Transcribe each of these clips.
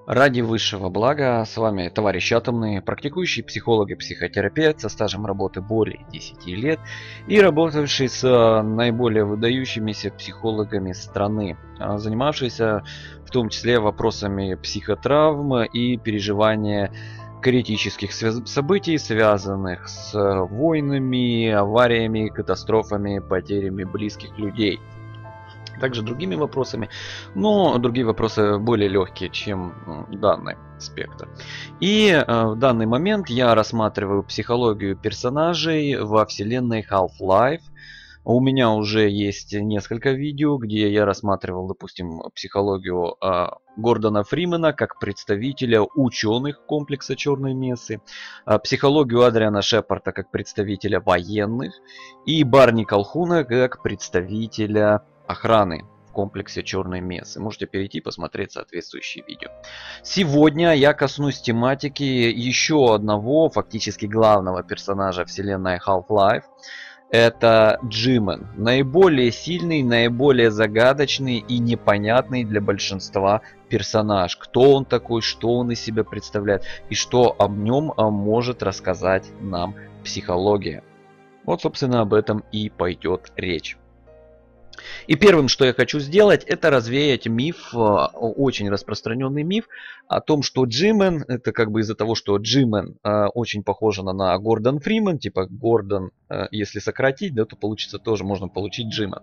Ради высшего блага, с вами товарищ Атомный, практикующий психолог и психотерапевт со стажем работы более 10 лет и работавший с наиболее выдающимися психологами страны, занимавшийся в том числе вопросами психотравм и переживания критических событий, связанных с войнами, авариями, катастрофами, потерями близких людей. Также другими вопросами, но другие вопросы более легкие, чем данный спектр. И в данный момент я рассматриваю психологию персонажей во вселенной Half-Life. У меня уже есть несколько видео, где я рассматривал, допустим, психологию Гордона Фримена как представителя ученых комплекса Черной Мессы, психологию Адриана Шепарда как представителя военных и Барни Колхуна как представителя охраны в комплексе Черной Мессы. Можете перейти и посмотреть соответствующие видео. Сегодня я коснусь тематики еще одного, фактически главного персонажа вселенной Half-Life. Это Джимен. Наиболее сильный, наиболее загадочный и непонятный для большинства персонаж. Кто он такой, что он из себя представляет и что об нем может рассказать нам психология. Вот, собственно, об этом и пойдет речь. И первым, что я хочу сделать, это развеять миф, очень распространенный миф о том, что Джимен, это как бы из-за того, что Джимен очень похожа на Гордон Фримен, типа Гордон, если сократить, да, то получится тоже, можно получить Джимен.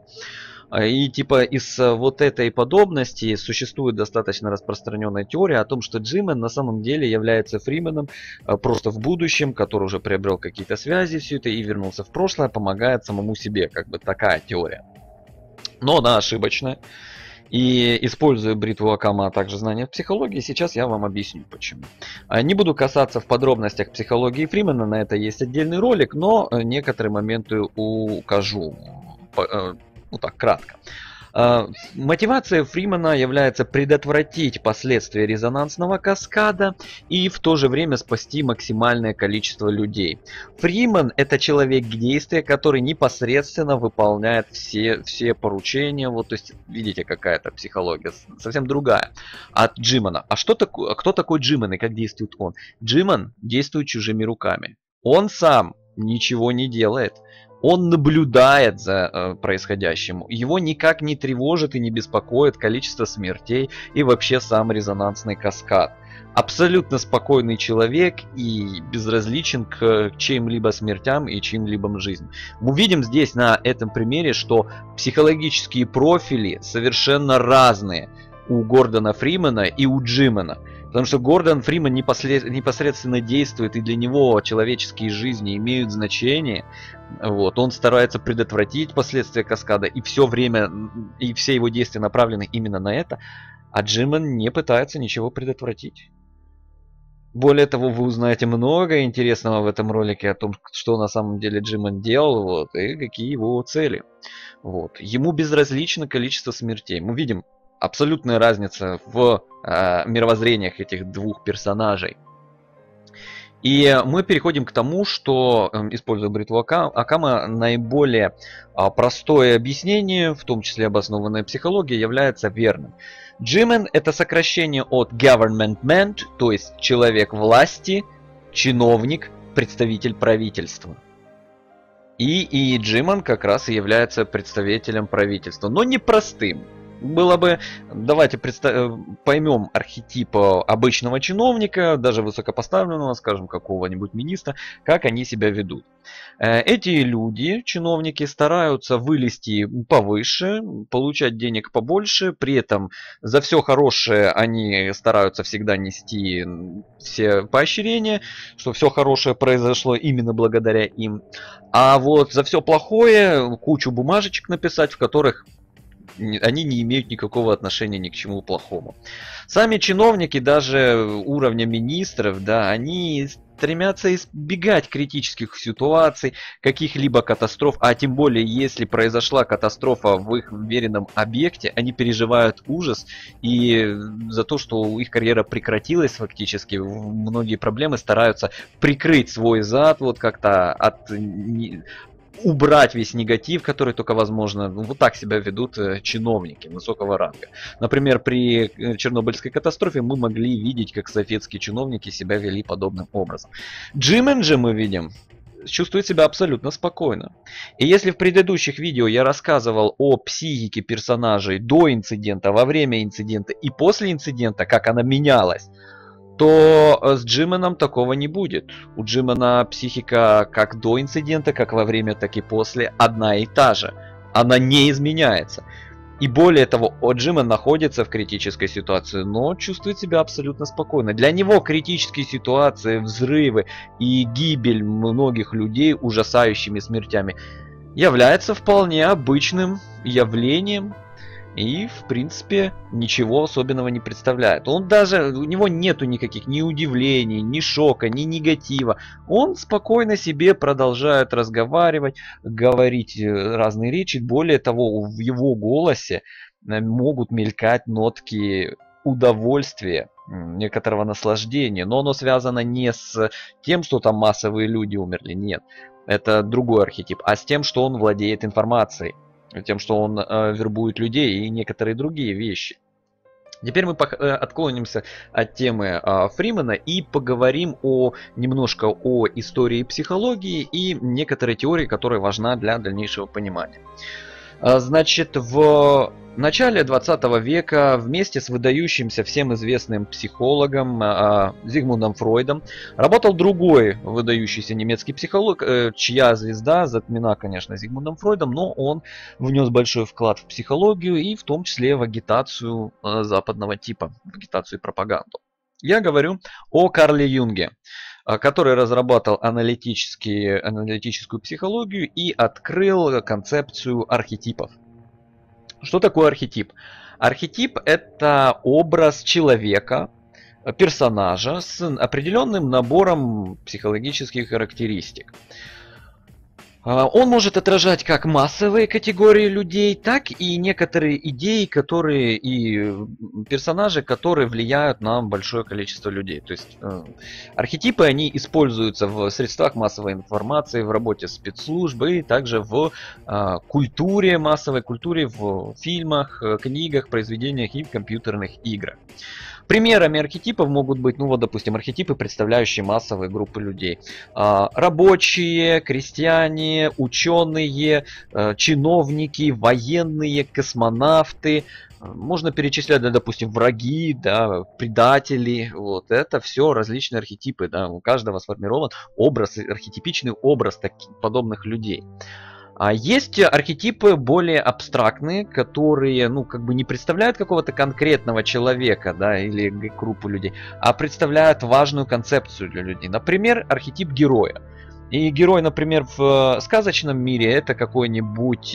И типа из вот этой подобности существует достаточно распространенная теория о том, что Джимен на самом деле является Фрименом просто в будущем, который уже приобрел какие-то связи, все это и вернулся в прошлое, помогает самому себе, как бы такая теория. Но она ошибочная. И используя бритву Акама, а также знания психологии, сейчас я вам объясню почему. Не буду касаться в подробностях психологии Фримена, на это есть отдельный ролик, но некоторые моменты укажу. Ну так, кратко. Мотивация Фримена является предотвратить последствия резонансного каскада и в то же время спасти максимальное количество людей. Фримен — это человек действия, который непосредственно выполняет все поручения. Вот, то есть, видите, какая-то психология совсем другая от Джимена. Кто такой Джимен и как действует он? Джимен действует чужими руками. Он сам ничего не делает. Он наблюдает за происходящим. Его никак не тревожит и не беспокоит количество смертей и вообще сам резонансный каскад. Абсолютно спокойный человек и безразличен к чьим-либо смертям и чьим-либо жизням. Мы видим здесь на этом примере, что психологические профили совершенно разные у Гордона Фримена и у Джимена. Потому что Гордон Фримен непосредственно действует, и для него человеческие жизни имеют значение. Вот. Он старается предотвратить последствия каскада, и все время, и все его действия направлены именно на это. А Джимен не пытается ничего предотвратить. Более того, вы узнаете много интересного в этом ролике о том, что на самом деле Джимен делал, вот, и какие его цели. Вот. Ему безразлично количество смертей. Мы видим абсолютная разница в мировоззрениях этих двух персонажей. И мы переходим к тому, что, используя бритву Акама, наиболее простое объяснение, в том числе обоснованная психология, является верным. Джимен — это сокращение от government man, то есть человек власти, чиновник, представитель правительства. И Джимен как раз и является представителем правительства, но не простым. Было бы, давайте поймем архетип обычного чиновника, даже высокопоставленного, скажем, какого-нибудь министра, как они себя ведут. Эти люди, чиновники, стараются вылезти повыше, получать денег побольше, при этом за все хорошее они стараются всегда нести все поощрения, что все хорошее произошло именно благодаря им. А вот за все плохое кучу бумажечек написать, в которых они не имеют никакого отношения ни к чему плохому. Сами чиновники, даже уровня министров, да, они стремятся избегать критических ситуаций, каких-либо катастроф, а тем более, если произошла катастрофа в их веренном объекте, они переживают ужас, и за то, что их карьера прекратилась фактически, многие проблемы стараются прикрыть свой зад, вот как-то убрать весь негатив, который только возможно. Ну, вот так себя ведут чиновники высокого ранга. Например, при Чернобыльской катастрофе мы могли видеть, как советские чиновники себя вели подобным образом. Джимен же мы видим чувствует себя абсолютно спокойно. И если в предыдущих видео я рассказывал о психике персонажей до инцидента, во время инцидента и после инцидента, как она менялась, то с Джименом такого не будет. У Джимена психика как до инцидента, как во время, так и после одна и та же. Она не изменяется. И более того, Джимен находится в критической ситуации, но чувствует себя абсолютно спокойно. Для него критические ситуации, взрывы и гибель многих людей ужасающими смертями является вполне обычным явлением. И, в принципе, ничего особенного не представляет. У него нету никаких ни удивлений, ни шока, ни негатива. Он спокойно себе продолжает разговаривать, говорить разные речи. Более того, в его голосе могут мелькать нотки удовольствия, некоторого наслаждения. Но оно связано не с тем, что там массовые люди умерли, нет. Это другой архетип, а с тем, что он владеет информацией. Тем, что он вербует людей и некоторые другие вещи. Теперь мы отклонимся от темы Фримена и поговорим немножко о истории психологии и некоторой теории, которая важна для дальнейшего понимания. Значит, в начале 20 века вместе с выдающимся всем известным психологом Зигмундом Фройдом работал другой выдающийся немецкий психолог, чья звезда затмена, конечно, Зигмундом Фройдом, но он внес большой вклад в психологию и в том числе в агитацию западного типа, в агитацию и пропаганду. Я говорю о Карле Юнге, который разрабатывал аналитическую психологию и открыл концепцию архетипов. Что такое архетип? Архетип – это образ человека, персонажа с определенным набором психологических характеристик. Он может отражать как массовые категории людей, так и некоторые идеи, и персонажи, которые влияют на большое количество людей. То есть архетипы, они используются в средствах массовой информации, в работе спецслужб и также в культуре, массовой культуре, в фильмах, книгах, произведениях и в компьютерных играх. Примерами архетипов могут быть, допустим, архетипы, представляющие массовые группы людей. Рабочие, крестьяне, ученые, чиновники, военные, космонавты. Можно перечислять, допустим, враги, предатели. Вот это все различные архетипы. У каждого сформирован архетипичный образ подобных людей. А есть архетипы более абстрактные, которые, не представляют какого-то конкретного человека, или группу людей, а представляют важную концепцию для людей. Например, архетип героя. И герой, например, в сказочном мире это какой-нибудь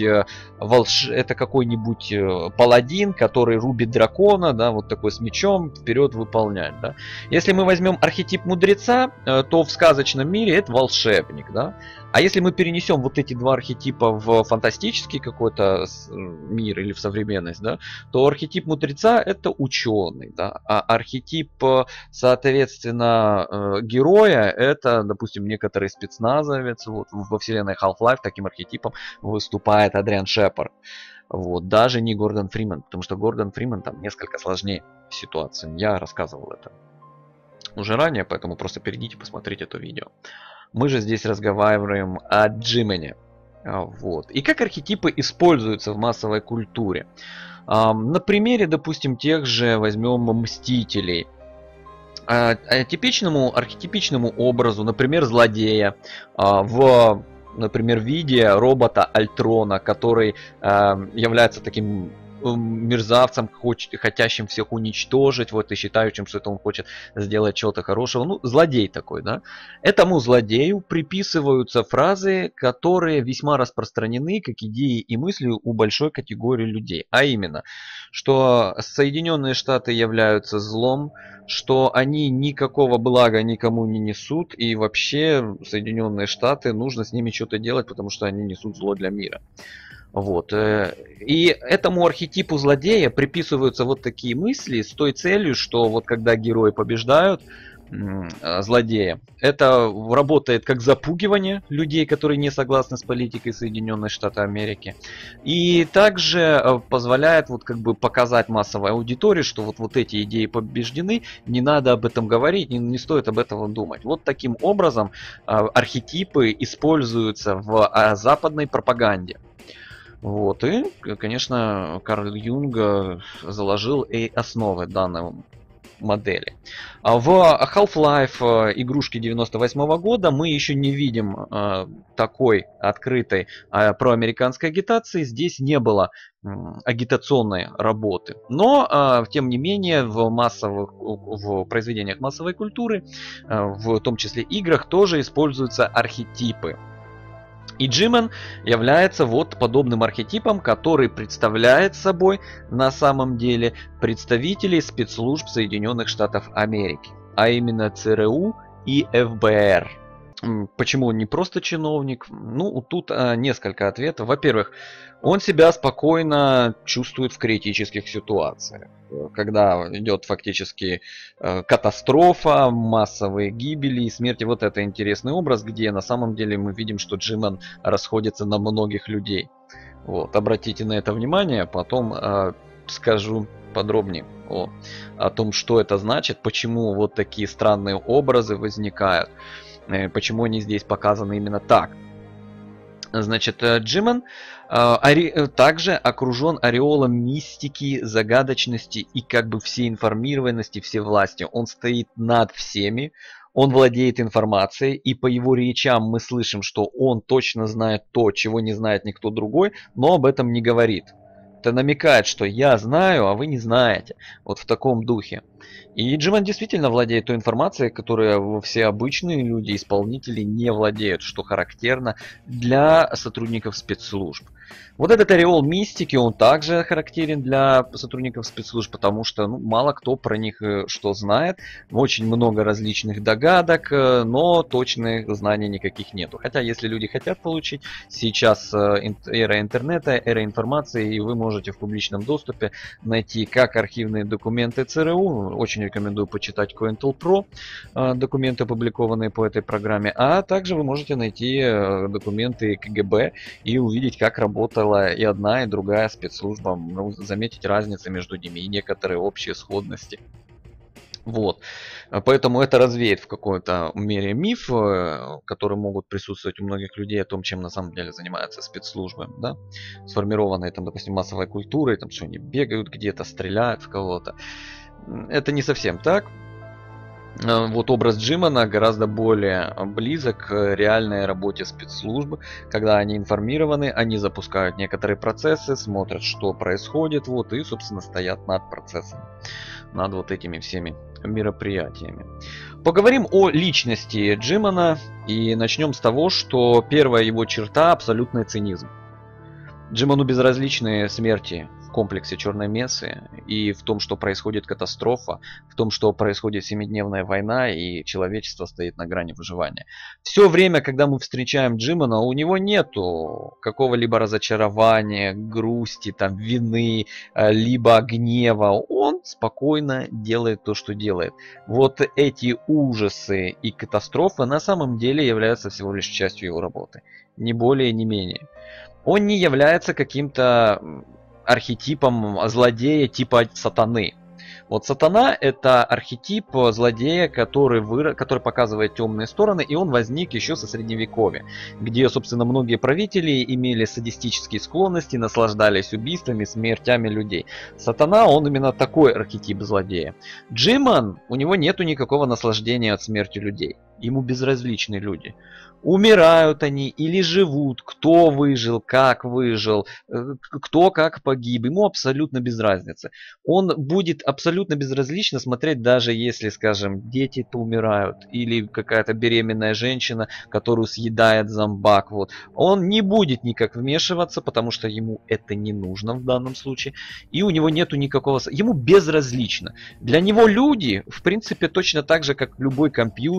паладин, который рубит дракона, вот такой с мечом, вперед выполнять. Если мы возьмем архетип мудреца, то в сказочном мире это волшебник. А если мы перенесем вот эти два архетипа в фантастический какой-то мир или в современность, то архетип мудреца это ученый, а архетип, соответственно, героя это, допустим, некоторый спецназовец. Вот, во вселенной Half-Life таким архетипом выступает Адриан Шепард. Вот, даже не Гордон Фриман, потому что Гордон Фриман там несколько сложнее ситуация. Я рассказывал это уже ранее, поэтому просто перейдите, посмотрите это видео. Мы же здесь разговариваем о Джимене. Вот. И как архетипы используются в массовой культуре. На примере, допустим, тех же возьмем Мстителей. Архетипичному образу, например, злодея, например, виде робота Альтрона, который является таким мерзавцем, хотящим всех уничтожить, и считающим, что это он хочет сделать чего-то хорошего. Злодей такой, Этому злодею приписываются фразы, которые весьма распространены как идеи и мысли у большой категории людей. А именно, что Соединенные Штаты являются злом, что они никакого блага никому не несут, и вообще Соединенные Штаты, нужно с ними что-то делать, потому что они несут зло для мира. Вот. И этому архетипу злодея приписываются вот такие мысли с той целью, что вот когда герои побеждают, злодея. Это работает как запугивание людей, которые не согласны с политикой Соединенных Штатов Америки. И также позволяет вот как бы показать массовой аудитории, что вот эти идеи побеждены, не надо об этом говорить, не стоит об этом думать. Вот таким образом архетипы используются в западной пропаганде. Вот. И, конечно, Карл Юнг заложил и основы данной модели. В Half-Life игрушки 98 года мы еще не видим такой открытой проамериканской агитации. Здесь не было агитационной работы. Но, тем не менее, в произведениях массовой культуры, в том числе играх, тоже используются архетипы. И G-Man является вот подобным архетипом, который представляет собой на самом деле представителей спецслужб Соединенных Штатов Америки, а именно ЦРУ и ФБР. Почему он не просто чиновник? Ну, тут несколько ответов. Во-первых, он себя спокойно чувствует в критических ситуациях. Когда идет фактически катастрофа, массовые гибели и смерти. Вот это интересный образ, где на самом деле мы видим, что G-Man расходится на многих людей. Вот, обратите на это внимание, потом скажу подробнее о том, что это значит, почему вот такие странные образы возникают. Почему они здесь показаны именно так. Значит, G-Man также окружен ореолом мистики, загадочности и как бы всеинформированности, всевластия. Он стоит над всеми, он владеет информацией, и по его речам мы слышим, что он точно знает то, чего не знает никто другой, но об этом не говорит. Это намекает, что я знаю, а вы не знаете. Вот в таком духе. И G-Man действительно владеет той информацией, которой все обычные люди, исполнители не владеют, что характерно для сотрудников спецслужб. Вот этот ореол мистики, он также характерен для сотрудников спецслужб, потому что мало кто про них что знает. Очень много различных догадок, но точных знаний никаких нету. Хотя, если люди хотят получить, сейчас эра интернета, эра информации, и вы можете в публичном доступе найти как архивные документы ЦРУ, очень рекомендую почитать COINTELPRO, документы, опубликованные по этой программе, а также вы можете найти документы КГБ и увидеть, как работала и одна, и другая спецслужба, заметить разницы между ними и некоторые общие сходности. Вот. Поэтому это развеет в какой-то мере миф, который могут присутствовать у многих людей о том, чем на самом деле занимаются спецслужбы, да? Сформированные там, допустим, массовой культурой, там, что они бегают где-то, стреляют в кого-то. Это не совсем так. Вот образ G-Man гораздо более близок к реальной работе спецслужб, когда они информированы, они запускают некоторые процессы, смотрят, что происходит, вот, и, собственно, стоят над процессом, над вот этими всеми мероприятиями. Поговорим о личности G-Man и начнем с того, что первая его черта — абсолютный цинизм. G-Man безразличны смерти в комплексе Черной Мессы и в том, что происходит катастрофа, в том, что происходит семидневная война и человечество стоит на грани выживания. Все время, когда мы встречаем G-Man, у него нету какого-либо разочарования, грусти, там, вины, либо гнева. Он спокойно делает то, что делает. Вот эти ужасы и катастрофы на самом деле являются всего лишь частью его работы. Ни более, ни менее. Он не является каким-то архетипом злодея типа сатаны. Вот сатана — это архетип злодея, который показывает темные стороны, и он возник еще со средневековья, где, собственно, многие правители имели садистические склонности, наслаждались убийствами, смертями людей. Сатана, он именно такой архетип злодея. G-Man, у него нету никакого наслаждения от смерти людей. Ему безразличны люди. Умирают они или живут, кто выжил, как выжил, кто как погиб, ему абсолютно без разницы. Он будет абсолютно безразлично смотреть, даже если, скажем, дети-то умирают, или какая-то беременная женщина, которую съедает зомбак. Вот. Он не будет никак вмешиваться, потому что ему это не нужно в данном случае, и у него нету никакого... Ему безразлично. Для него люди, в принципе, точно так же, как любой компьютер,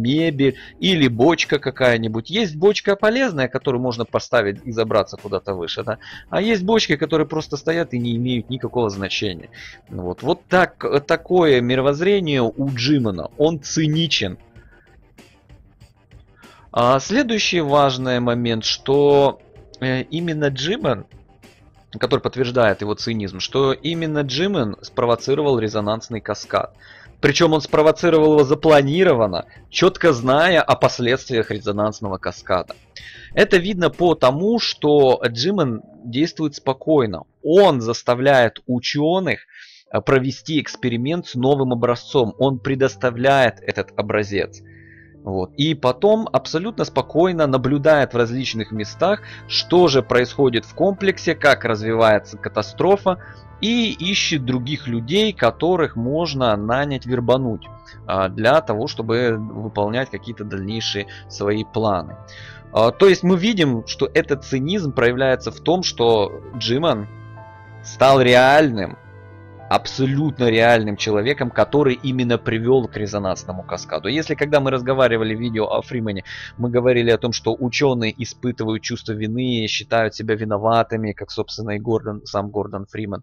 мебель или бочка какая-нибудь. Есть бочка полезная, которую можно поставить и забраться куда-то выше, да? А есть бочки, которые просто стоят и не имеют никакого значения. Вот такое мировоззрение у Джимана. Он циничен. Следующий важный момент, что именно Джиман, который подтверждает его цинизм, что именно Джиман спровоцировал резонансный каскад. Причем он спровоцировал его запланированно, четко зная о последствиях резонансного каскада. Это видно по тому, что Джиман действует спокойно. Он заставляет ученых провести эксперимент с новым образцом. Он предоставляет этот образец. И потом абсолютно спокойно наблюдает в различных местах, что же происходит в комплексе, как развивается катастрофа, и ищет других людей, которых можно нанять, вербануть для того, чтобы выполнять какие-то дальнейшие свои планы. То есть мы видим, что этот цинизм проявляется в том, что Джиман стал реальным, абсолютно реальным человеком, который именно привел к резонансному каскаду. Если когда мы разговаривали в видео о Фримане, мы говорили о том, что ученые испытывают чувство вины, считают себя виноватыми, как, собственно, и сам Гордон Фриман,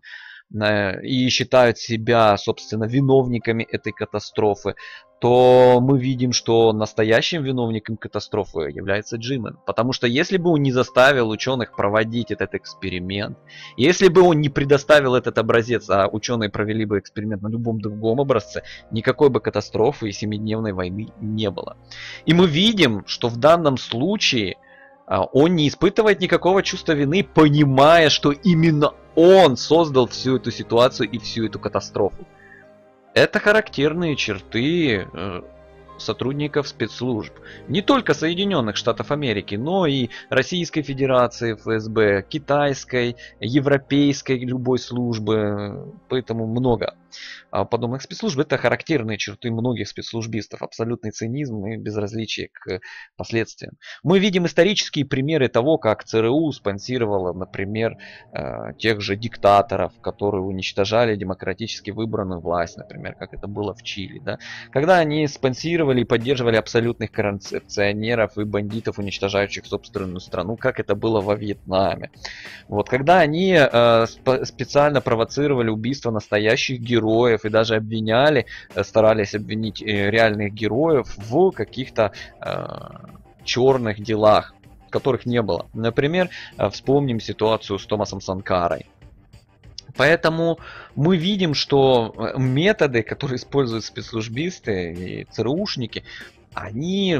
и считают себя, собственно, виновниками этой катастрофы, то мы видим, что настоящим виновником катастрофы является Джиман. Потому что если бы он не заставил ученых проводить этот эксперимент, если бы он не предоставил этот образец, а ученые провели бы эксперимент на любом другом образце, никакой бы катастрофы и 7-дневной войны не было. И мы видим, что в данном случае он не испытывает никакого чувства вины, понимая, что именно он создал всю эту ситуацию и всю эту катастрофу. Это характерные черты сотрудников спецслужб. Не только Соединенных Штатов Америки, но и Российской Федерации, ФСБ, китайской, европейской любой службы. Поэтому много подобных спецслужб. Это характерные черты многих спецслужбистов. Абсолютный цинизм и безразличие к последствиям. Мы видим исторические примеры того, как ЦРУ спонсировало, например, тех же диктаторов, которые уничтожали демократически выбранную власть, например, как это было в Чили. Да? Когда они спонсировали и поддерживали абсолютных коррупционеров и бандитов, уничтожающих собственную страну, как это было во Вьетнаме. Когда они специально провоцировали убийство настоящих героев и даже старались обвинить реальных героев в каких-то черных делах, которых не было. Например, вспомним ситуацию с Томасом Санкарой. Поэтому мы видим, что методы, которые используют спецслужбисты и ЦРУшники, они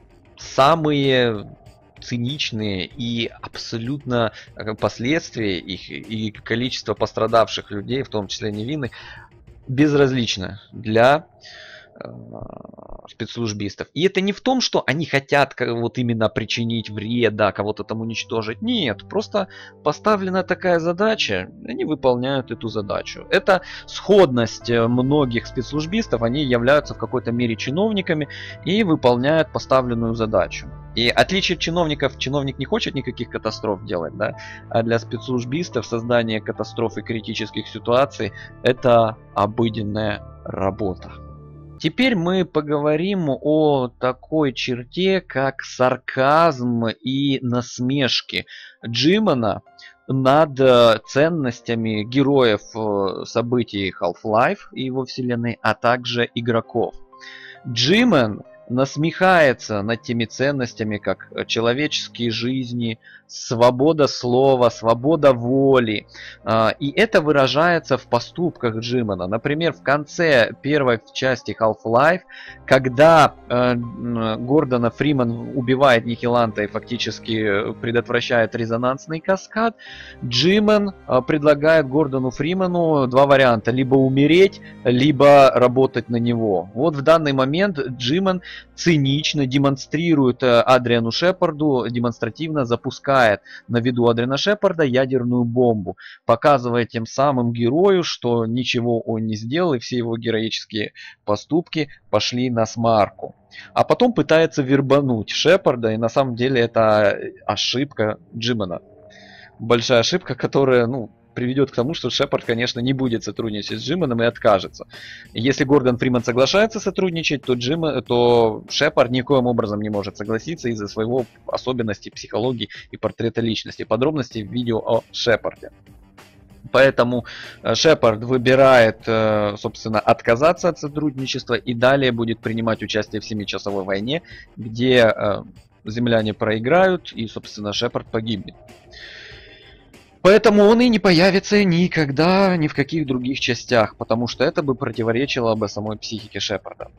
самые циничные, и абсолютно последствия их и количество пострадавших людей, в том числе невинных, безразлично для спецслужбистов. И это не в том, что они хотят именно причинить вред, да, кого-то там уничтожить. Нет, просто поставлена такая задача, они выполняют эту задачу. Это сходность многих спецслужбистов, они являются в какой-то мере чиновниками и выполняют поставленную задачу. И отличие от чиновников, чиновник не хочет никаких катастроф делать, да, а для спецслужбистов создание катастроф и критических ситуаций — это обыденная работа. Теперь мы поговорим о такой черте, как сарказм и насмешки Джимана над ценностями героев событий Half-Life и его вселенной, а также игроков. Джиман насмехается над теми ценностями, как человеческие жизни, свобода слова, свобода воли. И это выражается в поступках Джимана. Например, в конце первой части Half-Life, когда Гордона Фриман убивает Нихиланта и фактически предотвращает резонансный каскад, Джиман предлагает Гордону Фриману два варианта: либо умереть, либо работать на него. Вот в данный момент Джиман цинично демонстрирует Адриану Шепарду, демонстративно запускает на виду Адриана Шепарда ядерную бомбу, показывая тем самым герою, что ничего он не сделал и все его героические поступки пошли на смарку. А потом пытается вербануть Шепарда, и на самом деле это ошибка Джимана. Большая ошибка, которая, приведет к тому, что Шепард, конечно, не будет сотрудничать с Джиманом и откажется. Если Гордон Фриман соглашается сотрудничать, то Шепард никоим образом не может согласиться из-за своего особенностей психологии и портрета личности. Подробности в видео о Шепарде. Поэтому Шепард выбирает, собственно, отказаться от сотрудничества и далее будет принимать участие в 7-часовой войне, где земляне проиграют и, собственно, Шепард погибнет. Поэтому он и не появится никогда ни в каких других частях, потому что это бы противоречило бы самой психике Шепарда.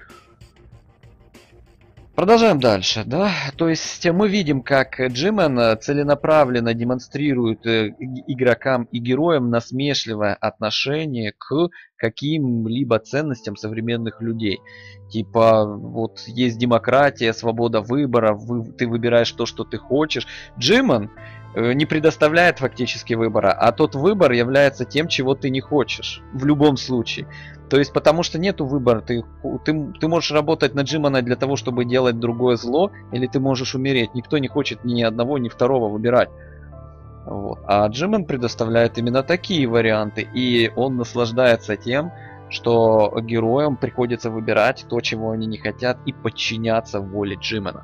Продолжаем дальше, да, то есть мы видим, как Джиман целенаправленно демонстрирует игрокам и героям насмешливое отношение к каким-либо ценностям современных людей. Типа, вот есть демократия, свобода выбора, ты выбираешь то, что ты хочешь. Джиман не предоставляет фактически выбора, а тот выбор является тем, чего ты не хочешь, в любом случае. То есть, потому что нету выбора, ты можешь работать на Джимана для того, чтобы делать другое зло, или ты можешь умереть. Никто не хочет ни одного, ни второго выбирать. Вот. А Джиман предоставляет именно такие варианты, и он наслаждается тем, что героям приходится выбирать то, чего они не хотят, и подчиняться воле Джимана.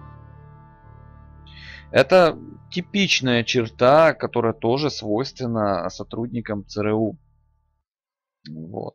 Это типичная черта, которая тоже свойственна сотрудникам ЦРУ. Вот.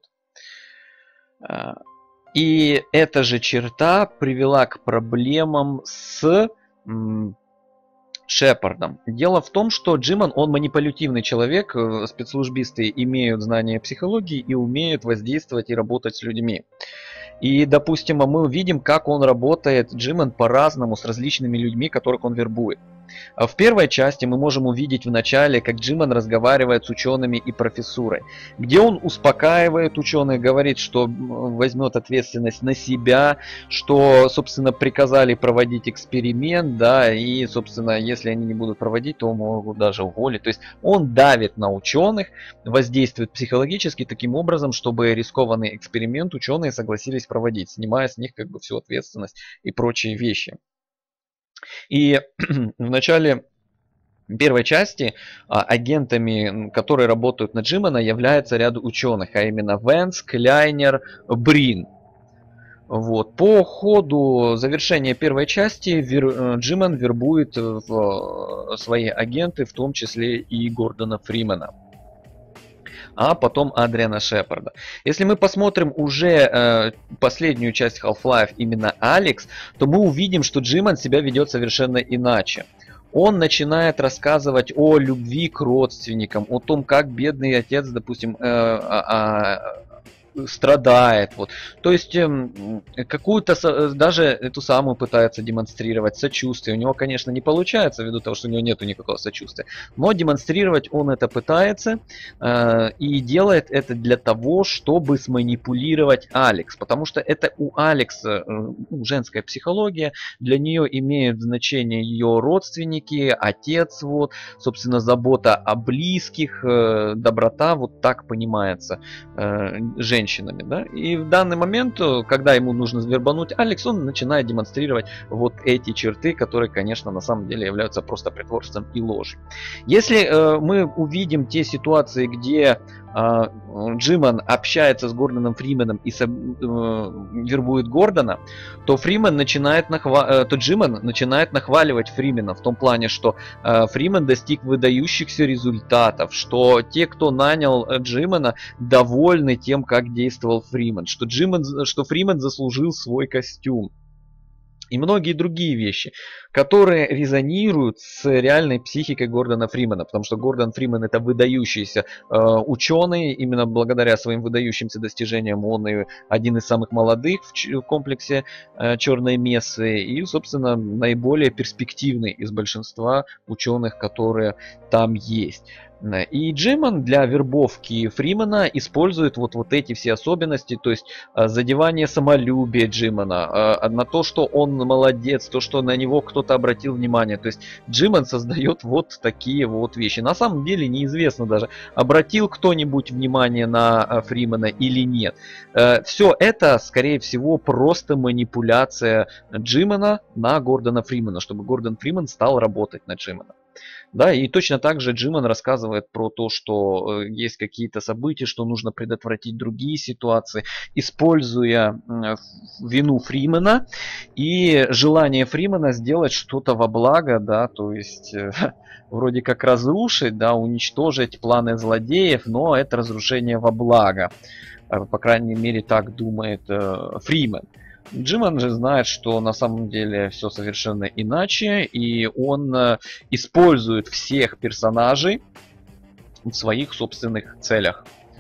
И эта же черта привела к проблемам с Шепардом. Дело в том, что Джиман, он манипулятивный человек, спецслужбисты имеют знания психологии и умеют воздействовать и работать с людьми. И, допустим, мы увидим, как он работает, Джиман, по-разному с различными людьми, которых он вербует. В первой части мы можем увидеть в начале, как Джиман разговаривает с учеными и профессурой, где он успокаивает ученых, говорит, что возьмет ответственность на себя, что, собственно, приказали проводить эксперимент, да, и, собственно, если они не будут проводить, то могут даже уволить. То есть он давит на ученых, воздействует психологически таким образом, чтобы рискованный эксперимент ученые согласились проводить, снимая с них как бы всю ответственность и прочие вещи. И в начале первой части агентами, которые работают на Джимана, является ряд ученых, а именно Венс, Кляйнер, Брин. Вот. По ходу завершения первой части Джиман вербует в свои агенты, в том числе и Гордона Фримена, а потом Адриана Шепарда. Если мы посмотрим уже последнюю часть Half-Life, именно Алекс, то мы увидим, что Джиман себя ведет совершенно иначе. Он начинает рассказывать о любви к родственникам, о том, как бедный отец, допустим, страдает. Вот. То есть какую-то даже эту самую пытается демонстрировать сочувствие. У него, конечно, не получается, ввиду того, что у него нету никакого сочувствия. Но демонстрировать он это пытается и делает это для того, чтобы сманипулировать Алекс. Потому что это у Алекс женская психология, для нее имеют значение ее родственники, отец, вот, собственно, забота о близких, доброта, вот так понимается женщинами, да? И в данный момент, когда ему нужно вербануть Алекс, он начинает демонстрировать вот эти черты, которые, конечно, на самом деле являются просто притворством и ложью. Если мы увидим те ситуации, где Джиман общается с Гордоном Фрименом и вербует Гордона, то Джиман начинает нахваливать Фримена в том плане, что Фримен достиг выдающихся результатов, что те, кто нанял Джимана, довольны тем, как действовал Фримен, что Фримен заслужил свой костюм. И многие другие вещи, которые резонируют с реальной психикой Гордона Фримена, потому что Гордон Фримен это выдающийся ученый, именно благодаря своим выдающимся достижениям он и один из самых молодых в комплексе Черной Мессы и, собственно, наиболее перспективный из большинства ученых, которые там есть. И Джиман для вербовки Фримена использует вот эти все особенности, то есть задевание самолюбия Джимана, на то, что он молодец, то, что на него кто-то обратил внимание. То есть Джиман создает вот такие вот вещи. На самом деле неизвестно даже, обратил кто-нибудь внимание на Фримена или нет. Все это, скорее всего, просто манипуляция Джимана на Гордона Фримена, чтобы Гордон Фримен стал работать на Джимана. Да, и точно так же Джиман рассказывает про то, что есть какие-то события, что нужно предотвратить другие ситуации, используя вину Фримена и желание Фримена сделать что-то во благо, да, то есть вроде как разрушить, да, уничтожить планы злодеев, но это разрушение во благо. По крайней мере, так думает Фримен. Джиман же знает, что на самом деле все совершенно иначе, и он использует всех персонажей в своих собственных целях.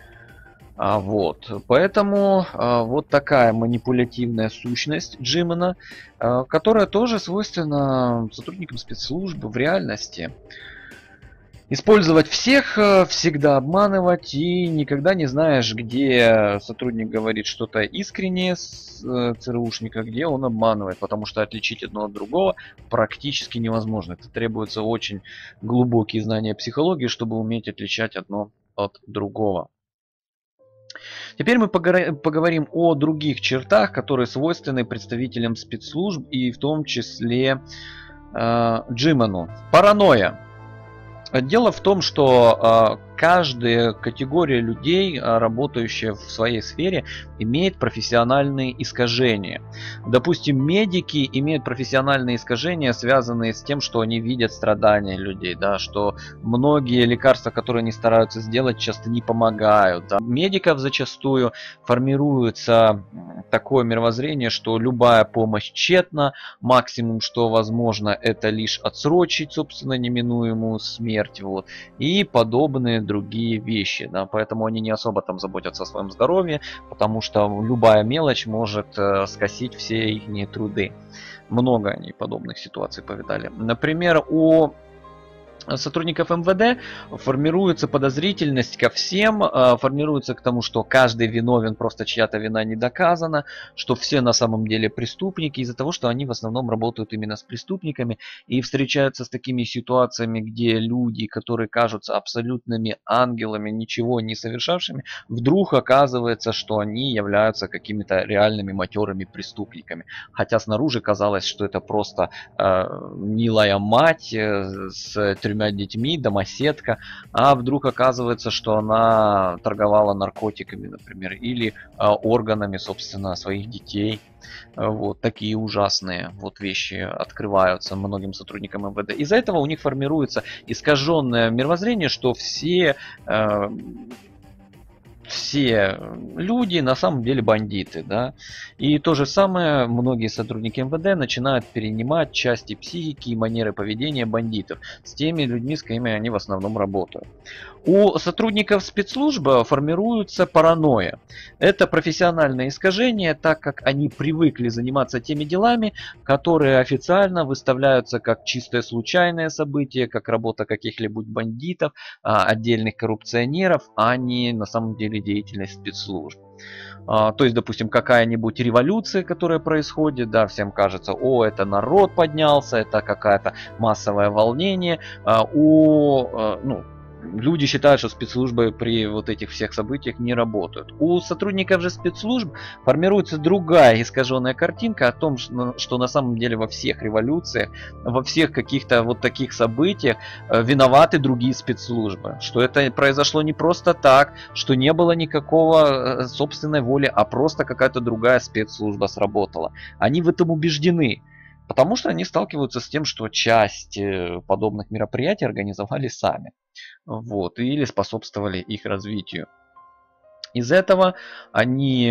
Вот. Поэтому вот такая манипулятивная сущность Джимана, которая тоже свойственна сотрудникам спецслужб в реальности. Использовать всех, всегда обманывать, и никогда не знаешь, где сотрудник говорит что-то искреннее с ЦРУшника, где он обманывает, потому что отличить одно от другого практически невозможно. Это требуется очень глубокие знания психологии, чтобы уметь отличать одно от другого. Теперь мы поговорим о других чертах, которые свойственны представителям спецслужб и в том числе Джиману. Паранойя. Дело в том, что каждая категория людей, работающая в своей сфере, имеет профессиональные искажения. Допустим, медики имеют профессиональные искажения, связанные с тем, что они видят страдания людей, да, что многие лекарства, которые они стараются сделать, часто не помогают. Да. У медиков зачастую формируется такое мировоззрение, что любая помощь тщетна, максимум, что возможно, это лишь отсрочить, собственно, неминуемую смерть, вот, и подобные другие вещи, да, поэтому они не особо там заботятся о своем здоровье, потому что любая мелочь может скосить все их труды. Много они подобных ситуаций повидали. Например, у сотрудников МВД формируется подозрительность ко всем, формируется к тому, что каждый виновен, просто чья-то вина не доказана, что все на самом деле преступники, из-за того, что они в основном работают именно с преступниками и встречаются с такими ситуациями, где люди, которые кажутся абсолютными ангелами, ничего не совершавшими, вдруг оказывается, что они являются какими-то реальными матерыми преступниками. Хотя снаружи казалось, что это просто милая мать с 3 детьми, домоседка, а вдруг оказывается, что она торговала наркотиками, например, или органами, собственно, своих детей. Вот такие ужасные вот вещи открываются многим сотрудникам МВД. Из-за этого у них формируется искаженное мировоззрение, что все люди на самом деле бандиты, да. И то же самое многие сотрудники МВД начинают перенимать части психики и манеры поведения бандитов с теми людьми, с кем они в основном работают. У сотрудников спецслужб формируется паранойя. Это профессиональное искажение, так как они привыкли заниматься теми делами, которые официально выставляются как чистое случайное событие, как работа каких-либо бандитов, отдельных коррупционеров, а не на самом деле деятельность спецслужб. То есть, допустим, какая-нибудь революция, которая происходит, да, всем кажется, о, это народ поднялся, это какое-то массовое волнение. Люди считают, что спецслужбы при вот этих всех событиях не работают. У сотрудников же спецслужб формируется другая искаженная картинка о том, что на самом деле во всех революциях, во всех каких-то вот таких событиях виноваты другие спецслужбы. Что это произошло не просто так, что не было никакого собственной воли, а просто какая-то другая спецслужба сработала. Они в этом убеждены. Потому что они сталкиваются с тем, что часть подобных мероприятий организовали сами. Вот, или способствовали их развитию. Из этого они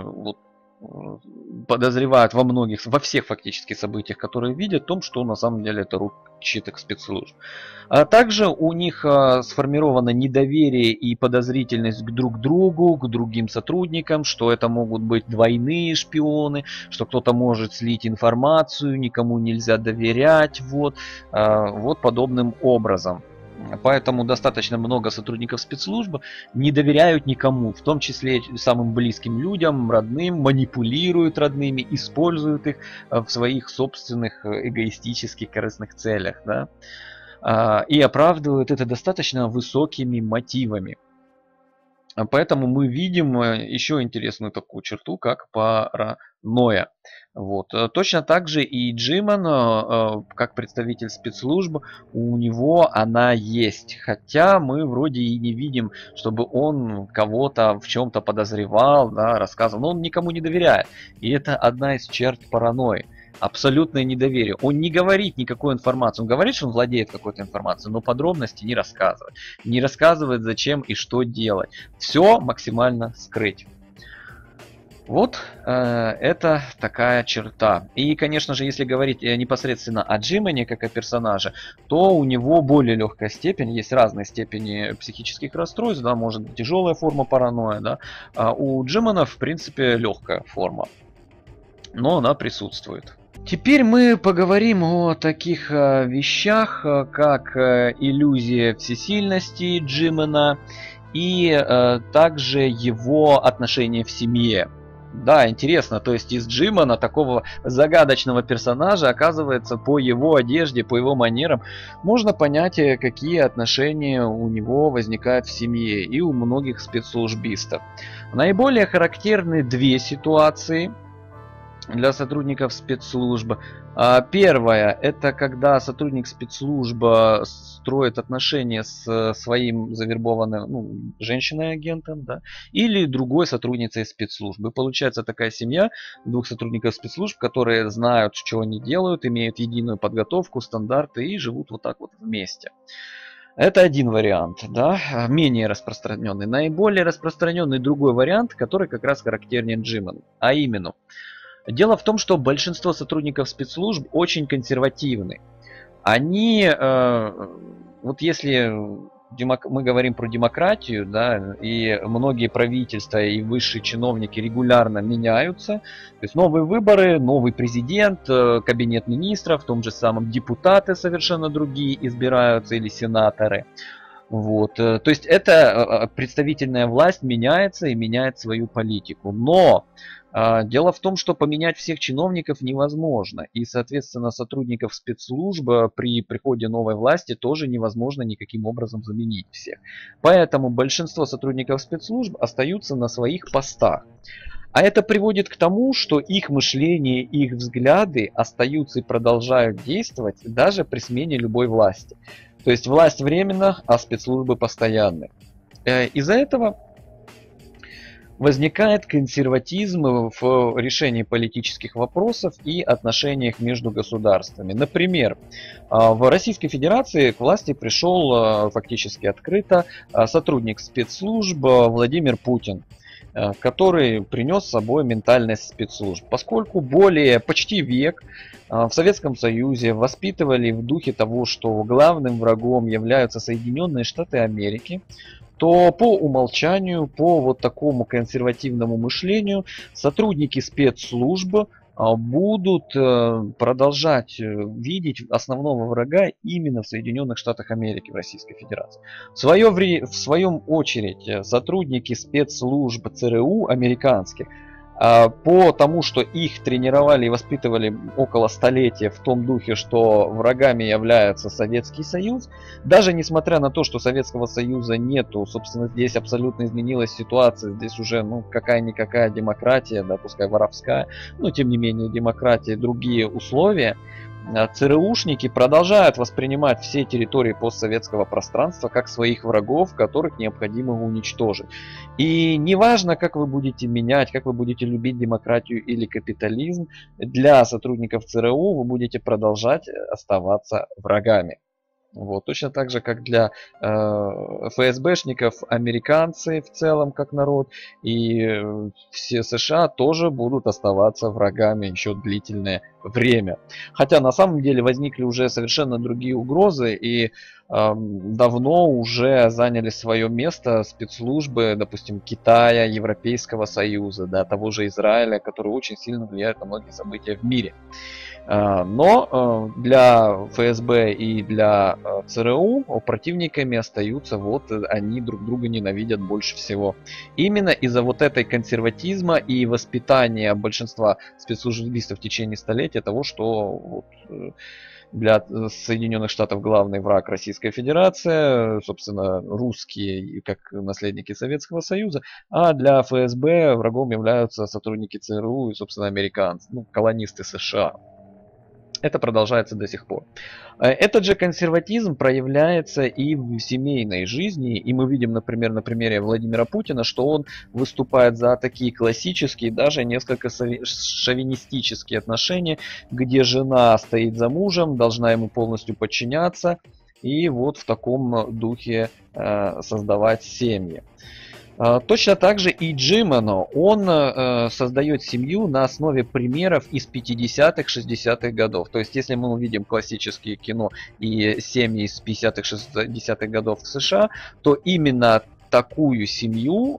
подозревают во всех фактически событиях, которые видят, в том, что на самом деле это рук чьих-то спецслужб. А также у них сформировано недоверие и подозрительность к друг другу, к другим сотрудникам, что это могут быть двойные шпионы, что кто-то может слить информацию, никому нельзя доверять, вот подобным образом. Поэтому достаточно много сотрудников спецслужб не доверяют никому, в том числе самым близким людям, родным, манипулируют родными, используют их в своих собственных эгоистических корыстных целях, да? И оправдывают это достаточно высокими мотивами. Поэтому мы видим еще интересную такую черту, как паранойя. Вот. Точно так же и Джиман, как представитель спецслужб, у него она есть. Хотя мы вроде и не видим, чтобы он кого-то в чем-то подозревал, да, рассказывал. Но он никому не доверяет. И это одна из черт паранойи. Абсолютное недоверие. Он не говорит никакой информации. Он говорит, что он владеет какой-то информацией, но подробности не рассказывает. Не рассказывает, зачем и что делать. Все максимально скрыть. Вот это такая черта. И, конечно же, если говорить непосредственно о Джимане как о персонаже, то у него более легкая степень. Есть разные степени психических расстройств, да, может быть тяжелая форма паранойи, да. А у Джимана, в принципе, легкая форма, но она присутствует. Теперь мы поговорим о таких вещах, как иллюзия всесильности Джимена и также его отношения в семье. Да, интересно, то есть из Джимана, такого загадочного персонажа, оказывается, по его одежде, по его манерам, можно понять, какие отношения у него возникают в семье и у многих спецслужбистов. Наиболее характерны две ситуации для сотрудников спецслужб. Первое, это когда сотрудник спецслужбы строит отношения с своим завербованным женщиной-агентом, да, или другой сотрудницей спецслужбы. Получается такая семья двух сотрудников спецслужб, которые знают, что они делают, имеют единую подготовку, стандарты и живут вот так вот вместе. Это один вариант, да, менее распространенный. Наиболее распространенный другой вариант, который как раз характерен Джиману, а именно – дело в том, что большинство сотрудников спецслужб очень консервативны. Они, вот если мы говорим про демократию, да, и многие правительства и высшие чиновники регулярно меняются, то есть новые выборы, новый президент, кабинет министров, в том же самом депутаты совершенно другие избираются или сенаторы. Вот. То есть эта представительная власть меняется и меняет свою политику. Но дело в том, что поменять всех чиновников невозможно. И, соответственно, сотрудников спецслужб при приходе новой власти тоже невозможно никаким образом заменить всех. Поэтому большинство сотрудников спецслужб остаются на своих постах. А это приводит к тому, что их мышление, их взгляды остаются и продолжают действовать даже при смене любой власти. То есть власть временна, а спецслужбы постоянны. Из-за этого возникает консерватизм в решении политических вопросов и отношениях между государствами. Например, в Российской Федерации к власти пришел фактически открыто сотрудник спецслужб Владимир Путин, который принес с собой ментальность спецслужб. Поскольку более почти век в Советском Союзе воспитывали в духе того, что главным врагом являются Соединенные Штаты Америки, то по умолчанию, по вот такому консервативному мышлению, сотрудники спецслужб будут продолжать видеть основного врага именно в Соединенных Штатах Америки, в Российской Федерации. В своем очередь, сотрудники спецслужб ЦРУ американских, по тому, что их тренировали и воспитывали около столетия в том духе, что врагами является Советский Союз, даже несмотря на то, что Советского Союза нету, собственно, здесь абсолютно изменилась ситуация, здесь уже какая-никакая демократия, да, пускай воровская, но тем не менее демократия, другие условия, ЦРУшники продолжают воспринимать все территории постсоветского пространства как своих врагов, которых необходимо уничтожить. И неважно, как вы будете менять, как вы будете любить демократию или капитализм, для сотрудников ЦРУ вы будете продолжать оставаться врагами. Вот. Точно так же, как для ФСБшников американцы в целом, как народ, и все США тоже будут оставаться врагами еще длительное время. Хотя на самом деле возникли уже совершенно другие угрозы, и давно уже заняли свое место спецслужбы, допустим, Китая, Европейского Союза, да, того же Израиля, который очень сильно влияет на многие события в мире. Но для ФСБ и для ЦРУ противниками остаются, вот они друг друга ненавидят больше всего. Именно из-за вот этой консерватизма и воспитания большинства спецслужбистов в течение столетия того, что вот, для Соединенных Штатов главный враг Российская Федерация, собственно, русские как наследники Советского Союза, а для ФСБ врагом являются сотрудники ЦРУ и, собственно, американцы, ну, колонисты США. Это продолжается до сих пор. Этот же консерватизм проявляется и в семейной жизни. И мы видим, например, на примере Владимира Путина, что он выступает за такие классические, даже несколько шовинистические отношения, где жена стоит за мужем, должна ему полностью подчиняться. И вот в таком духе создавать семьи. Точно так же и Джимано, он создает семью на основе примеров из 50-х, 60-х годов. То есть, если мы увидим классические кино и семьи из 50-х, 60-х годов в США, то именно такую семью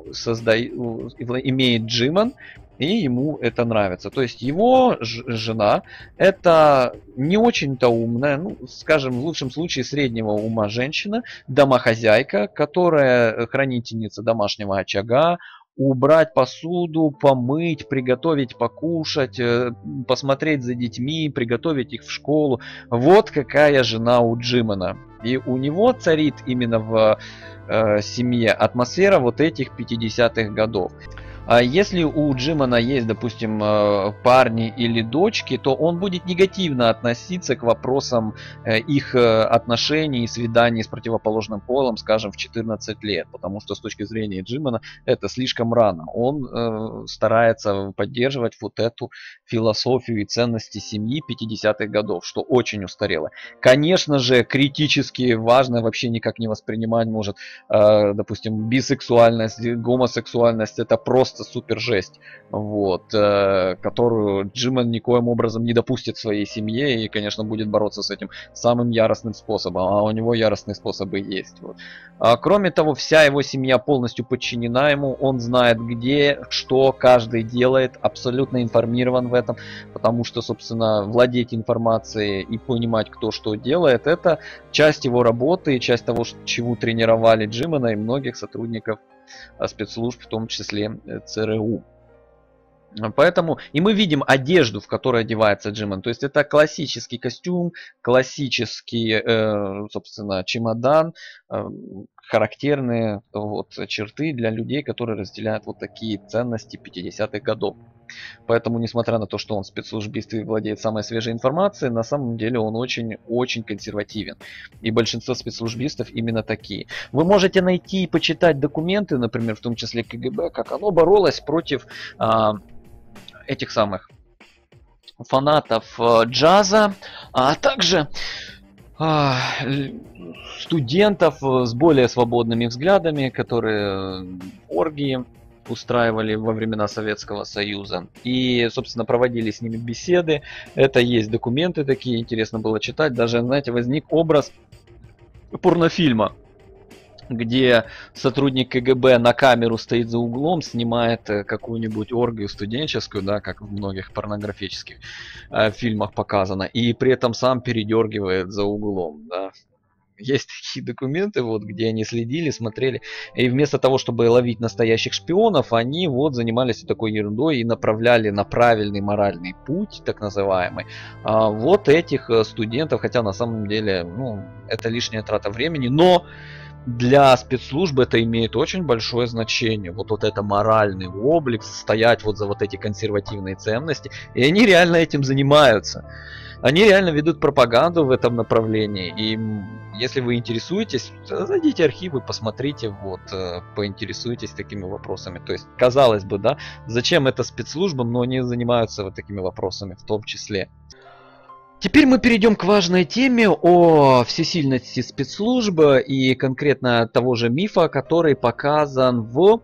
имеет Джиман, и ему это нравится. То есть его жена это не очень-то умная, ну, скажем, в лучшем случае среднего ума женщина, домохозяйка, которая хранительница домашнего очага, убрать посуду, помыть, приготовить покушать, посмотреть за детьми, приготовить их в школу. Вот какая жена у Джимана. И у него царит именно в семье атмосфера вот этих 50-х годов. А если у Джимана есть, допустим, парни или дочки, то он будет негативно относиться к вопросам их отношений и свиданий с противоположным полом, скажем, в 14 лет. Потому что с точки зрения Джимана это слишком рано. Он старается поддерживать вот эту философию и ценности семьи 50-х годов, что очень устарело. Конечно же, критически важно, вообще никак не воспринимать может, допустим, бисексуальность, гомосексуальность. Это просто супер жесть, вот, которую Джиман никоим образом не допустит в своей семье и, конечно, будет бороться с этим самым яростным способом, а у него яростные способы есть. Вот. Кроме того, вся его семья полностью подчинена ему, он знает, где, что каждый делает, абсолютно информирован в этом, потому что, собственно, владеть информацией и понимать, кто что делает, это часть его работы и часть того, чему тренировали Джимана и многих сотрудников спецслужб, в том числе ЦРУ. Поэтому и мы видим одежду, в которой одевается Джиман. То есть это классический костюм, классический, собственно, чемодан, характерные вот черты для людей, которые разделяют вот такие ценности 50-х годов. Поэтому, несмотря на то, что он спецслужбист и владеет самой свежей информацией, на самом деле он очень-очень консервативен. И большинство спецслужбистов именно такие. Вы можете найти и почитать документы, например, в том числе КГБ, как оно боролось против этих самых фанатов джаза, а также студентов с более свободными взглядами, которые оргии устраивали во времена Советского Союза. И, собственно, проводили с ними беседы. Это есть документы такие, интересно было читать. Даже, знаете, возник образ порнофильма, где сотрудник КГБ на камеру стоит за углом, снимает какую-нибудь оргию студенческую, да, как в многих порнографических фильмах показано, и при этом сам передергивает за углом, да. Есть такие документы, вот, где они следили, смотрели, и вместо того, чтобы ловить настоящих шпионов, они вот занимались такой ерундой и направляли на правильный моральный путь, так называемый, вот этих студентов, хотя на самом деле, ну, это лишняя трата времени, но для спецслужб это имеет очень большое значение. Вот это моральный облик, стоять вот за вот эти консервативные ценности. И они реально этим занимаются. Они реально ведут пропаганду в этом направлении. И если вы интересуетесь, зайдите в архивы, посмотрите, вот, поинтересуйтесь такими вопросами. То есть, казалось бы, да, зачем это спецслужбам, но они занимаются вот такими вопросами в том числе. Теперь мы перейдем к важной теме о всесильности спецслужб и конкретно того же мифа, который показан в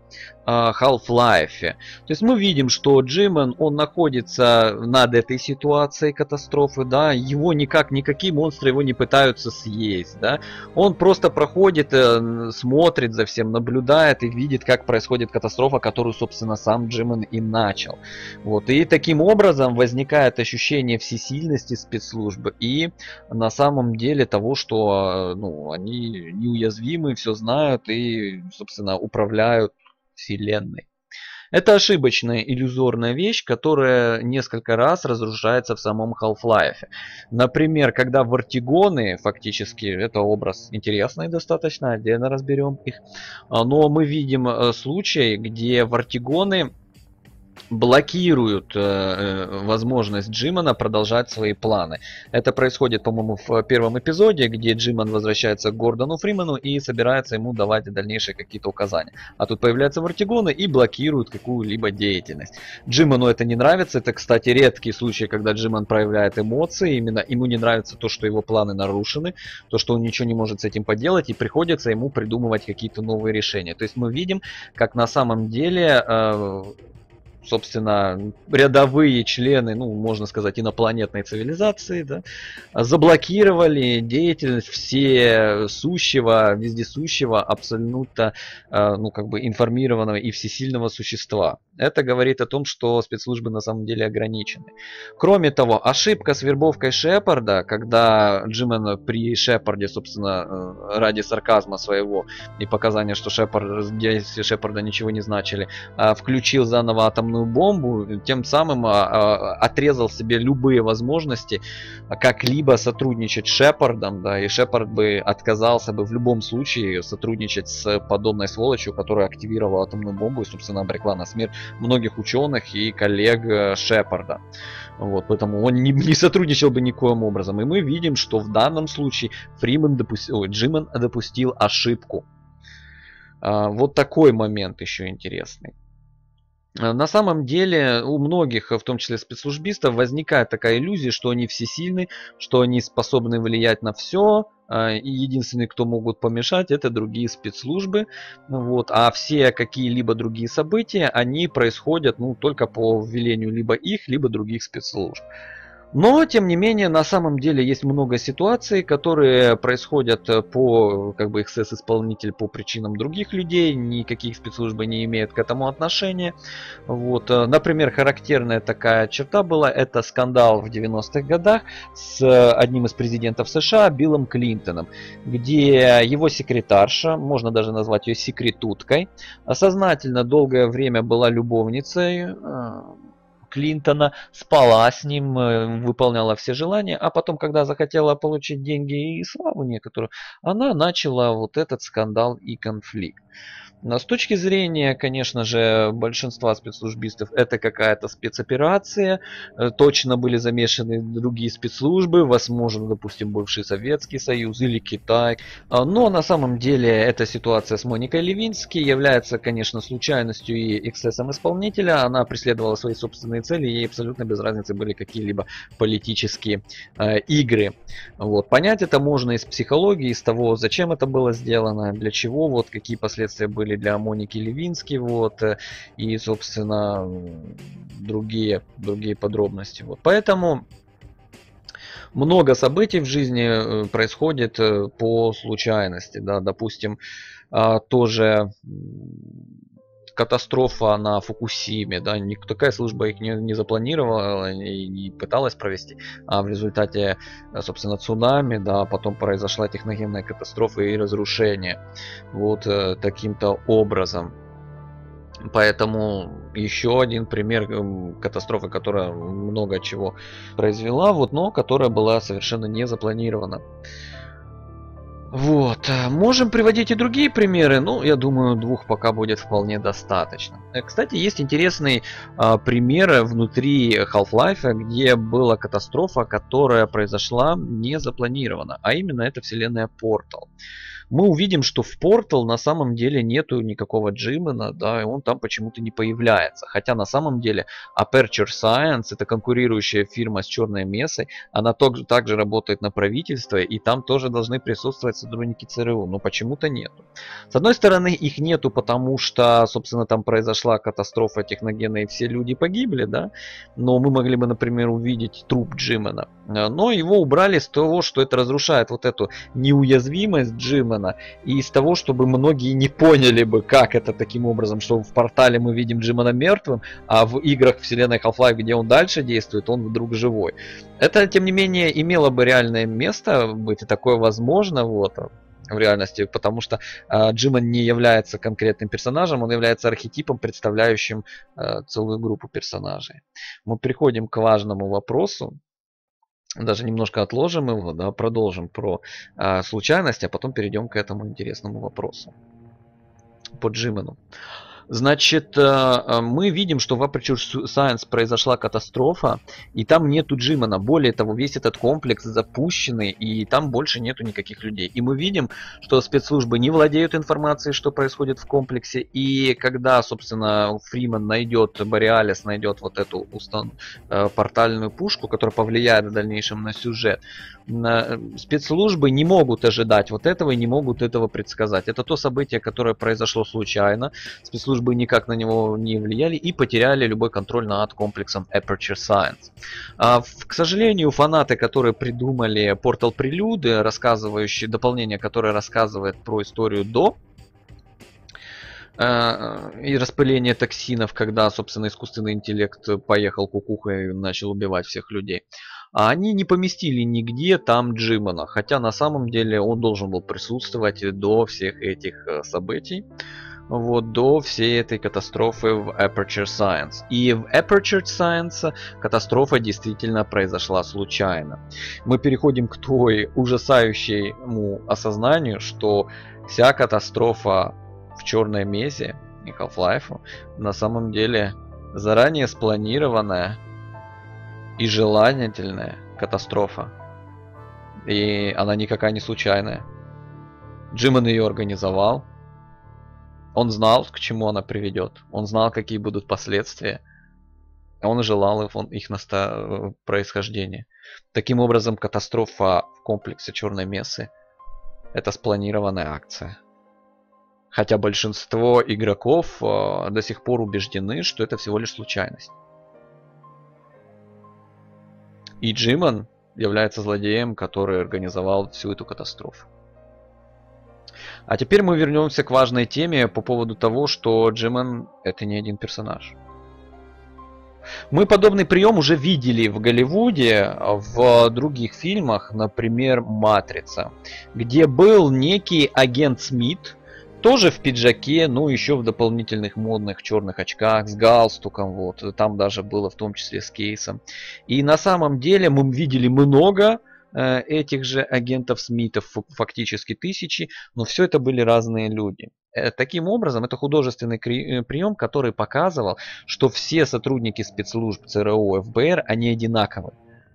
Half-Life. То есть мы видим, что Джимон, он находится над этой ситуацией катастрофы, да, его никакие монстры его не пытаются съесть, да, он просто проходит, смотрит за всем, наблюдает и видит, как происходит катастрофа, которую, собственно, сам Джимон и начал. Вот, и таким образом возникает ощущение всесильности спецслужб и на самом деле того, что, ну, они неуязвимы, все знают и, собственно, управляют вселенной. Это ошибочная иллюзорная вещь, которая несколько раз разрушается в самом Half-Life. Например, когда вартигоны, фактически, это образ интересный достаточно, отдельно разберем их, но мы видим случаи, где вартигоны блокируют возможность Джимона продолжать свои планы. Это происходит, по-моему, в первом эпизоде, где Джимон возвращается к Гордону Фримену и собирается ему давать дальнейшие какие-то указания. А тут появляются вартигоны и блокируют какую-либо деятельность. Джимону это не нравится. Это, кстати, редкий случай, когда Джимон проявляет эмоции. Именно ему не нравится то, что его планы нарушены, то, что он ничего не может с этим поделать, и приходится ему придумывать какие-то новые решения. То есть мы видим, как на самом деле собственно, рядовые члены, ну, можно сказать, инопланетной цивилизации, да, заблокировали деятельность всесущего, вездесущего, абсолютно, ну, как бы информированного и всесильного существа. Это говорит о том, что спецслужбы на самом деле ограничены. Кроме того, ошибка с вербовкой Шепарда, когда Джимон при Шепарде, собственно, ради сарказма своего и показания, что действия Шепарда ничего не значили, включил заново атомную бомбу, тем самым отрезал себе любые возможности как-либо сотрудничать с Шепардом, да, и Шепард бы отказался бы в любом случае сотрудничать с подобной сволочью, которая активировала атомную бомбу и, собственно, обрекла на смерть многих ученых и коллег Шепарда. Вот, поэтому он не сотрудничал бы никоим образом. И мы видим, что в данном случае Джимон допустил ошибку. Вот такой момент еще интересный. На самом деле у многих, в том числе спецслужбистов, возникает такая иллюзия, что они всесильны, что они способны влиять на все, и единственные, кто могут помешать, это другие спецслужбы. Вот. А все какие-либо другие события, они происходят, ну, только по велению либо их, либо других спецслужб. Но, тем не менее, на самом деле есть много ситуаций, которые происходят по, как бы, эксцесс-исполнитель по причинам других людей, никаких спецслужбы не имеют к этому отношения. Вот. Например, характерная такая черта была, это скандал в 90-х годах с одним из президентов США, Биллом Клинтоном, где его секретарша, можно даже назвать ее секретуткой, сознательно долгое время была любовницей Клинтона, спала с ним, выполняла все желания, а потом, когда захотела получить деньги и славу некоторую, она начала вот этот скандал и конфликт. Но с точки зрения, конечно же, большинства спецслужбистов, это какая-то спецоперация, точно были замешаны другие спецслужбы, возможно, допустим, бывший Советский Союз или Китай. Но на самом деле эта ситуация с Моникой Левински является, конечно, случайностью и эксцессом исполнителя. Она преследовала свои собственные цели, ей абсолютно без разницы были какие-либо политические игры. Вот. Понять это можно из психологии, из того, зачем это было сделано, для чего, вот какие последствия были для Моники Левински, вот, и, собственно, другие подробности. Вот. Поэтому много событий в жизни происходит по случайности. Да. Допустим, тоже катастрофа на Фукусиме, да, такая служба их не запланировала и не пыталась провести, а в результате, собственно, цунами, да, потом произошла техногенная катастрофа и разрушение, вот таким-то образом. Поэтому еще один пример катастрофы, которая много чего произвела, вот, но которая была совершенно не запланирована. Вот. Можем приводить и другие примеры, но я думаю, двух пока будет вполне достаточно. Кстати, есть интересный пример внутри Half-Life, где была катастрофа, которая произошла не запланированно, а именно это вселенная Portal. мы увидим, что в Portal на самом деле нету никакого Джимена, да, и он там почему-то не появляется. Хотя на самом деле Aperture Science, это конкурирующая фирма с Черной Мессой, она также работает на правительство, и там тоже должны присутствовать сотрудники ЦРУ, но почему-то нету. С одной стороны, их нету, потому что, собственно, там произошла катастрофа техногенная, и все люди погибли, да, но мы могли бы, например, увидеть труп Джимена. Но его убрали с того, что это разрушает вот эту неуязвимость Джимена, и из того, чтобы многие не поняли бы, как это таким образом, что в портале мы видим Джимена мертвым, а в играх вселенной Half-Life, где он дальше действует, он вдруг живой. Это, тем не менее, имело бы реальное место быть, и такое возможно, вот, в реальности, потому что Джимон не является конкретным персонажем, он является архетипом, представляющим целую группу персонажей. Мы переходим к важному вопросу, даже немножко отложим его, да, продолжим про случайность, а потом перейдем к этому интересному вопросу по Джимону. Значит, мы видим, что в Aperture Science произошла катастрофа, и там нету Джимона. Более того, весь этот комплекс запущенный, и там больше нету никаких людей. И мы видим, что спецслужбы не владеют информацией, что происходит в комплексе, и когда, собственно, Фриман найдет, Бореалис найдет вот эту портальную пушку, которая повлияет в дальнейшем на сюжет, спецслужбы не могут ожидать вот этого и не могут этого предсказать. Это то событие, которое произошло случайно. Спецслужбы никак на него не влияли и потеряли любой контроль над комплексом Aperture Science. К сожалению, фанаты, которые придумали Portal Prelude, рассказывающие дополнение, которое рассказывает про историю до и распыление токсинов, когда, собственно, искусственный интеллект поехал кукухой и начал убивать всех людей. А они не поместили нигде там Джимона, хотя на самом деле он должен был присутствовать до всех этих событий. Вот, до всей этой катастрофы в Aperture Science. И в Aperture Science катастрофа действительно произошла случайно. Мы переходим к той ужасающему осознанию, что вся катастрофа в Черной Мессе и Half-Life на самом деле заранее спланированная и желательная катастрофа. И она никакая не случайная. Джимон ее организовал. Он знал, к чему она приведет. Он знал, какие будут последствия. Он желал их происхождения. Таким образом, катастрофа в комплексе Черной Мессы — это спланированная акция. Хотя большинство игроков до сих пор убеждены, что это всего лишь случайность. И Джимон является злодеем, который организовал всю эту катастрофу. А теперь мы вернемся к важной теме по поводу того, что Джимон — это не один персонаж. Мы подобный прием уже видели в Голливуде, в других фильмах, например, «Матрица», где был некий агент Смит, тоже в пиджаке, но еще в дополнительных модных черных очках, с галстуком, вот, там даже было в том числе с кейсом. И на самом деле мы видели много этих же агентов Смитов, фактически тысячи, но все это были разные люди. Таким образом, это художественный прием, который показывал, что все сотрудники спецслужб ЦРУ, ФБР, они одинаковы.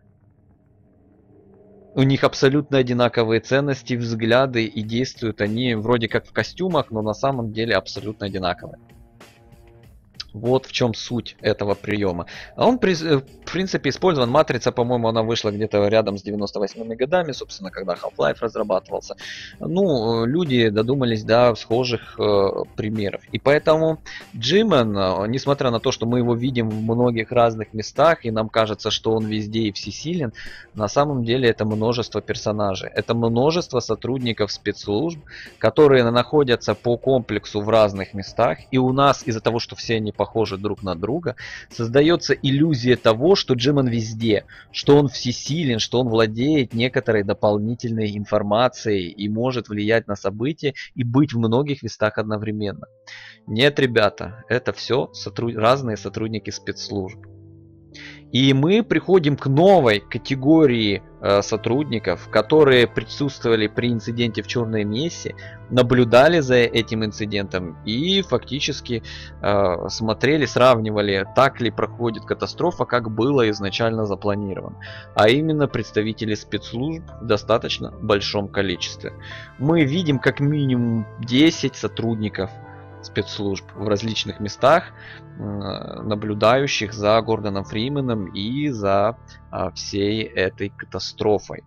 У них абсолютно одинаковые ценности, взгляды, и действуют они вроде как в костюмах, но на самом деле абсолютно одинаковые. Вот в чем суть этого приема. Он, в принципе, использован. Матрица, по-моему, она вышла где-то рядом с 98-ми годами, собственно, когда Half-Life разрабатывался. Ну, люди додумались до схожих примеров. И поэтому Джимон, несмотря на то, что мы его видим в многих разных местах, и нам кажется, что он везде и всесилен, на самом деле это множество персонажей. Это множество сотрудников спецслужб, которые находятся по комплексу в разных местах. И у нас, из-за того, что все они похожи друг на друга, создается иллюзия того, что Джимон везде, что он всесилен, что он владеет некоторой дополнительной информацией и может влиять на события и быть в многих местах одновременно. Нет, ребята, это все разные сотрудники спецслужб. И мы приходим к новой категории сотрудников, которые присутствовали при инциденте в Черной Мессе, наблюдали за этим инцидентом и фактически смотрели, сравнивали, так ли проходит катастрофа, как было изначально запланировано. А именно представители спецслужб в достаточно большом количестве. Мы видим как минимум 10 сотрудников спецслужб в различных местах, наблюдающих за Гордоном Фрименом и за всей этой катастрофой.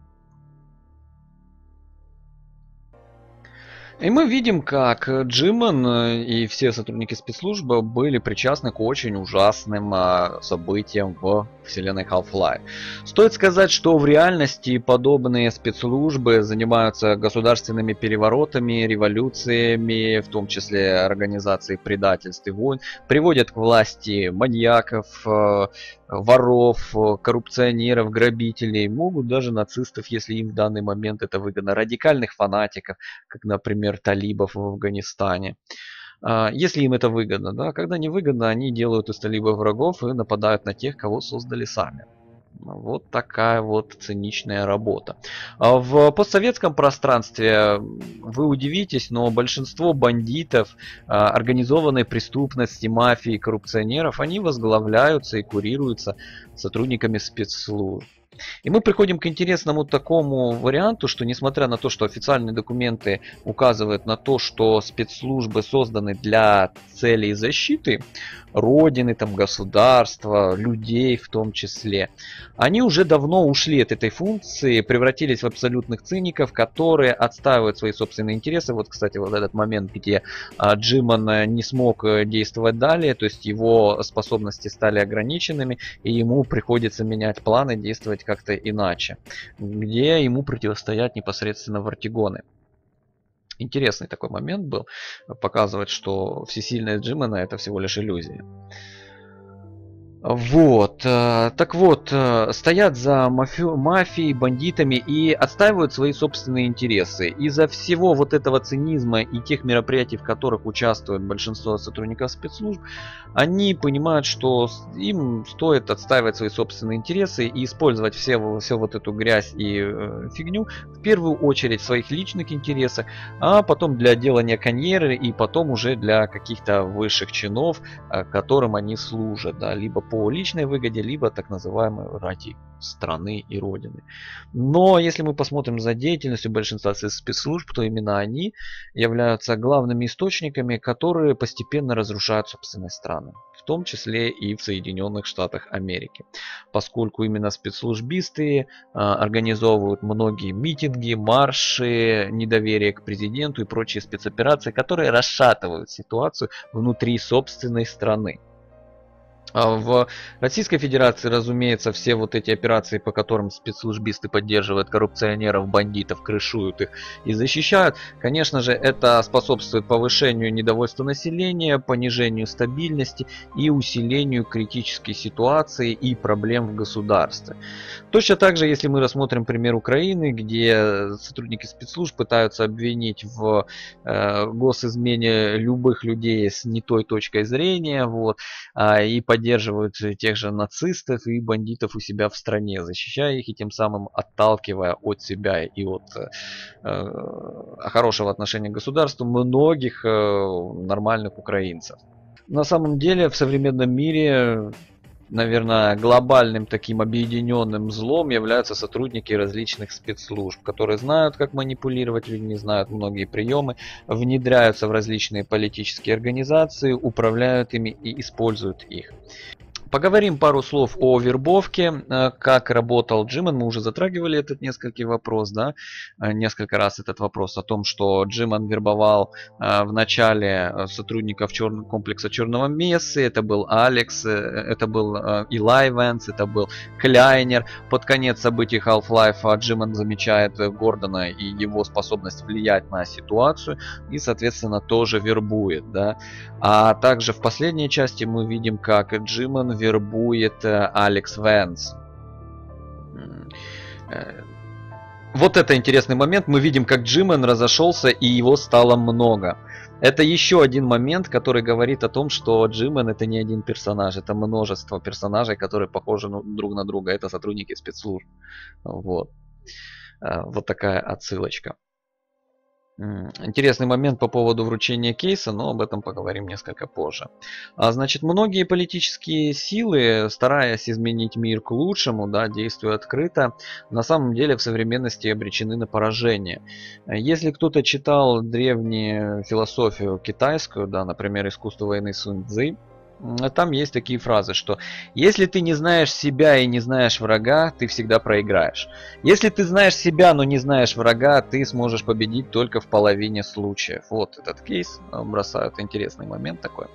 И мы видим, как Джиман и все сотрудники спецслужбы были причастны к очень ужасным событиям в вселенной Half-Life. Стоит сказать, что в реальности подобные спецслужбы занимаются государственными переворотами, революциями, в том числе организацией предательств и войн, приводят к власти маньяков, воров, коррупционеров, грабителей, могут даже нацистов, если им в данный момент это выгодно, радикальных фанатиков, как, например, талибов в Афганистане. Если им это выгодно, да, когда не выгодно, они делают из талибов врагов и нападают на тех, кого создали сами. Вот такая вот циничная работа. В постсоветском пространстве вы удивитесь, но большинство бандитов, организованной преступности, мафии, коррупционеров, они возглавляются и курируются сотрудниками спецслужб. И мы приходим к интересному такому варианту, что несмотря на то, что официальные документы указывают на то, что спецслужбы созданы для целей защиты родины, там, государства, людей в том числе, они уже давно ушли от этой функции, превратились в абсолютных циников, которые отстаивают свои собственные интересы. Вот, кстати, вот этот момент, где Джиман не смог действовать далее, то есть его способности стали ограниченными, и ему приходится менять планы, действовать как-то иначе, где ему противостоят непосредственно вартигоны. Интересный такой момент был, показывать, что всесильность Джимана это всего лишь иллюзия. Вот, так вот, стоят за мафией, бандитами и отстаивают свои собственные интересы. Из-за всего вот этого цинизма и тех мероприятий, в которых участвует большинство сотрудников спецслужб, они понимают, что им стоит отстаивать свои собственные интересы и использовать всю вот эту грязь и фигню в первую очередь в своих личных интересах, а потом для делания карьеры и потом уже для каких-то высших чинов, которым они служат, да, либо по личной выгоде, либо так называемой ради страны и родины. Но если мы посмотрим за деятельностью большинства спецслужб, то именно они являются главными источниками, которые постепенно разрушают собственные страны, в том числе и в Соединенных Штатах Америки, поскольку именно спецслужбисты организовывают многие митинги, марши, недоверие к президенту и прочие спецоперации, которые расшатывают ситуацию внутри собственной страны. В Российской Федерации, разумеется, все вот эти операции, по которым спецслужбисты поддерживают коррупционеров, бандитов, крышуют их и защищают, конечно же, это способствует повышению недовольства населения, понижению стабильности и усилению критической ситуации и проблем в государстве. Точно так же, если мы рассмотрим пример Украины, где сотрудники спецслужб пытаются обвинить в госизмене любых людей с не той точкой зрения, вот, и поддерживают тех же нацистов и бандитов у себя в стране, защищая их и тем самым отталкивая от себя и от хорошего отношения к государству многих нормальных украинцев. На самом деле в современном мире, наверное, глобальным таким объединенным злом являются сотрудники различных спецслужб, которые знают, как манипулировать людьми, знают многие приемы, внедряются в различные политические организации, управляют ими и используют их. Поговорим пару слов о вербовке, как работал Джиман. Мы уже затрагивали этот несколько раз этот вопрос о том, что Джиман вербовал в начале сотрудников комплекса Черного Мессы. Это был Алекс, это был Илай Венс, это был Кляйнер. Под конец событий Half-Life Джиман замечает Гордона и его способность влиять на ситуацию и, соответственно, тоже вербует. Да? А также в последней части мы видим, как Джиман вербует Алекс Венс. Вот это интересный момент. Мы видим, как Джимен разошелся и его стало много. Это еще один момент, который говорит о том, что Джимен это не один персонаж, это множество персонажей, которые похожи друг на друга. Это сотрудники спецслужб. Вот. Вот такая отсылочка. Интересный момент по поводу вручения кейса, но об этом поговорим несколько позже. Значит, многие политические силы, стараясь изменить мир к лучшему, да, действуя открыто, на самом деле в современности обречены на поражение. Если кто-то читал древнюю философию китайскую, да, например, «Искусство войны» Сунь Цзы, там есть такие фразы, что если ты не знаешь себя и не знаешь врага, ты всегда проиграешь. Если ты знаешь себя, но не знаешь врага, ты сможешь победить только в половине случаев. Вот этот кейс бросает интересный момент такой.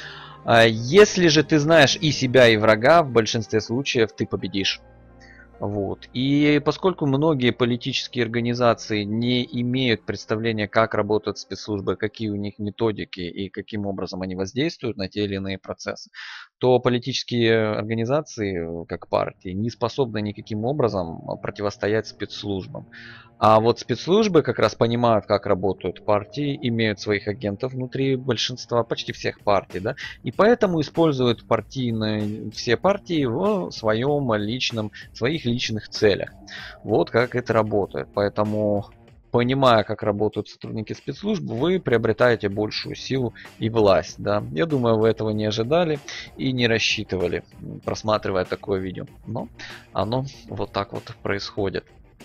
Если же ты знаешь и себя, и врага, в большинстве случаев ты победишь. Вот. И поскольку многие политические организации не имеют представления, как работают спецслужбы, какие у них методики и каким образом они воздействуют на те или иные процессы, то политические организации, как партии, не способны никаким образом противостоять спецслужбам. А вот спецслужбы как раз понимают, как работают партии, имеют своих агентов внутри большинства, почти всех партий, да, и поэтому используют все партии в своем личном, своих личных целях. Вот как это работает. Поэтому, понимая, как работают сотрудники спецслужб, вы приобретаете большую силу и власть. Да. Я думаю, вы этого не ожидали и не рассчитывали, просматривая такое видео. Но оно вот так вот происходит.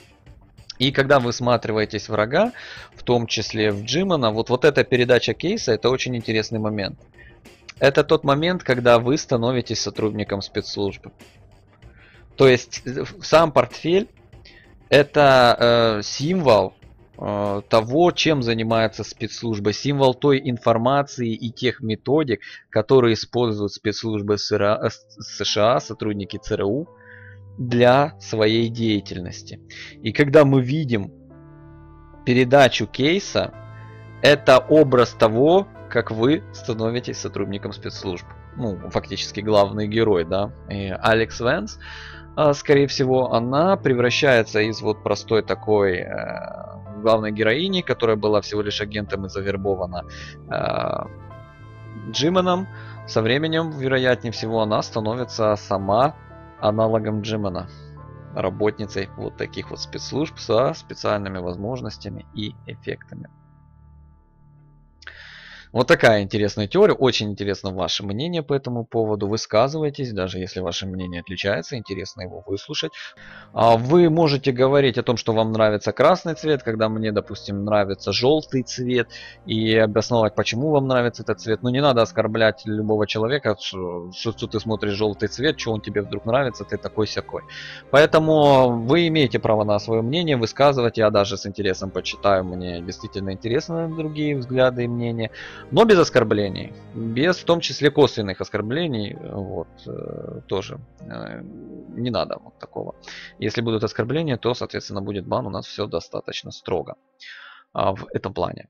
И когда вы всматриваетесь в врага, в том числе в Джимена, вот эта передача кейса, это очень интересный момент. Это тот момент, когда вы становитесь сотрудником спецслужбы. То есть сам портфель это символ того, чем занимается спецслужба, символ той информации и тех методик, которые используют спецслужбы США, сотрудники ЦРУ, для своей деятельности. И когда мы видим передачу кейса, это образ того, как вы становитесь сотрудником спецслужб. Ну, фактически главный герой, да. И Алекс Венс, скорее всего, она превращается из вот простой такой главной героини, которая была всего лишь агентом и завербована Джименом. Со временем, вероятнее всего, она становится сама аналогом Джимена, работницей вот таких вот спецслужб со специальными возможностями и эффектами. Вот такая интересная теория. Очень интересно ваше мнение по этому поводу. Высказывайтесь, даже если ваше мнение отличается, интересно его выслушать. Вы можете говорить о том, что вам нравится красный цвет, когда мне, допустим, нравится желтый цвет, и обосновать, почему вам нравится этот цвет. Но не надо оскорблять любого человека, что ты смотришь желтый цвет, что он тебе вдруг нравится, ты такой-сякой. Поэтому вы имеете право на свое мнение высказывать. Я даже с интересом почитаю, мне действительно интересны другие взгляды и мнения. Но без оскорблений, без в том числе косвенных оскорблений, вот, тоже не надо вот такого. Если будут оскорбления, то, соответственно, будет бан, у нас все достаточно строго в этом плане.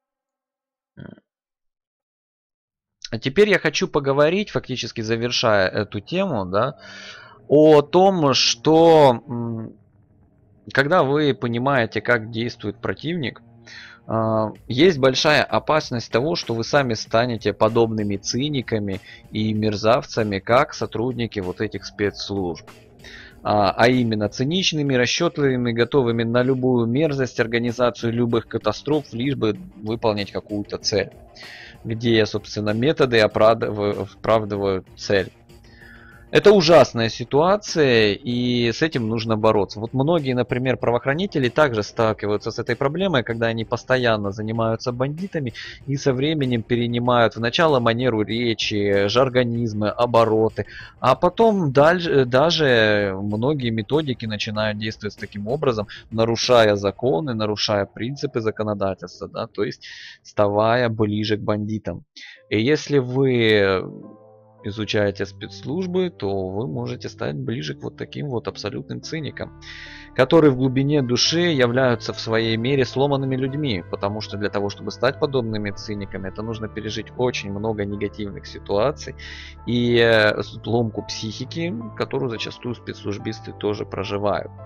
А теперь я хочу поговорить, фактически завершая эту тему, да, о том, что когда вы понимаете, как действует противник, есть большая опасность того, что вы сами станете подобными циниками и мерзавцами, как сотрудники вот этих спецслужб. А именно циничными, расчетливыми, готовыми на любую мерзость, организацию любых катастроф, лишь бы выполнить какую-то цель. Где, собственно, методы оправдывают цель. Это ужасная ситуация, и с этим нужно бороться. Вот многие, например, правоохранители также сталкиваются с этой проблемой, когда они постоянно занимаются бандитами и со временем перенимают вначале манеру речи, жаргонизмы, обороты, а потом даже многие методики начинают действовать таким образом, нарушая законы, нарушая принципы законодательства, да, то есть ставая ближе к бандитам. И если вы изучаете спецслужбы, то вы можете стать ближе к вот таким вот абсолютным циникам, которые в глубине души являются в своей мере сломанными людьми, потому что для того, чтобы стать подобными циниками, это нужно пережить очень много негативных ситуаций и ломку психики, которую зачастую спецслужбисты тоже проживают.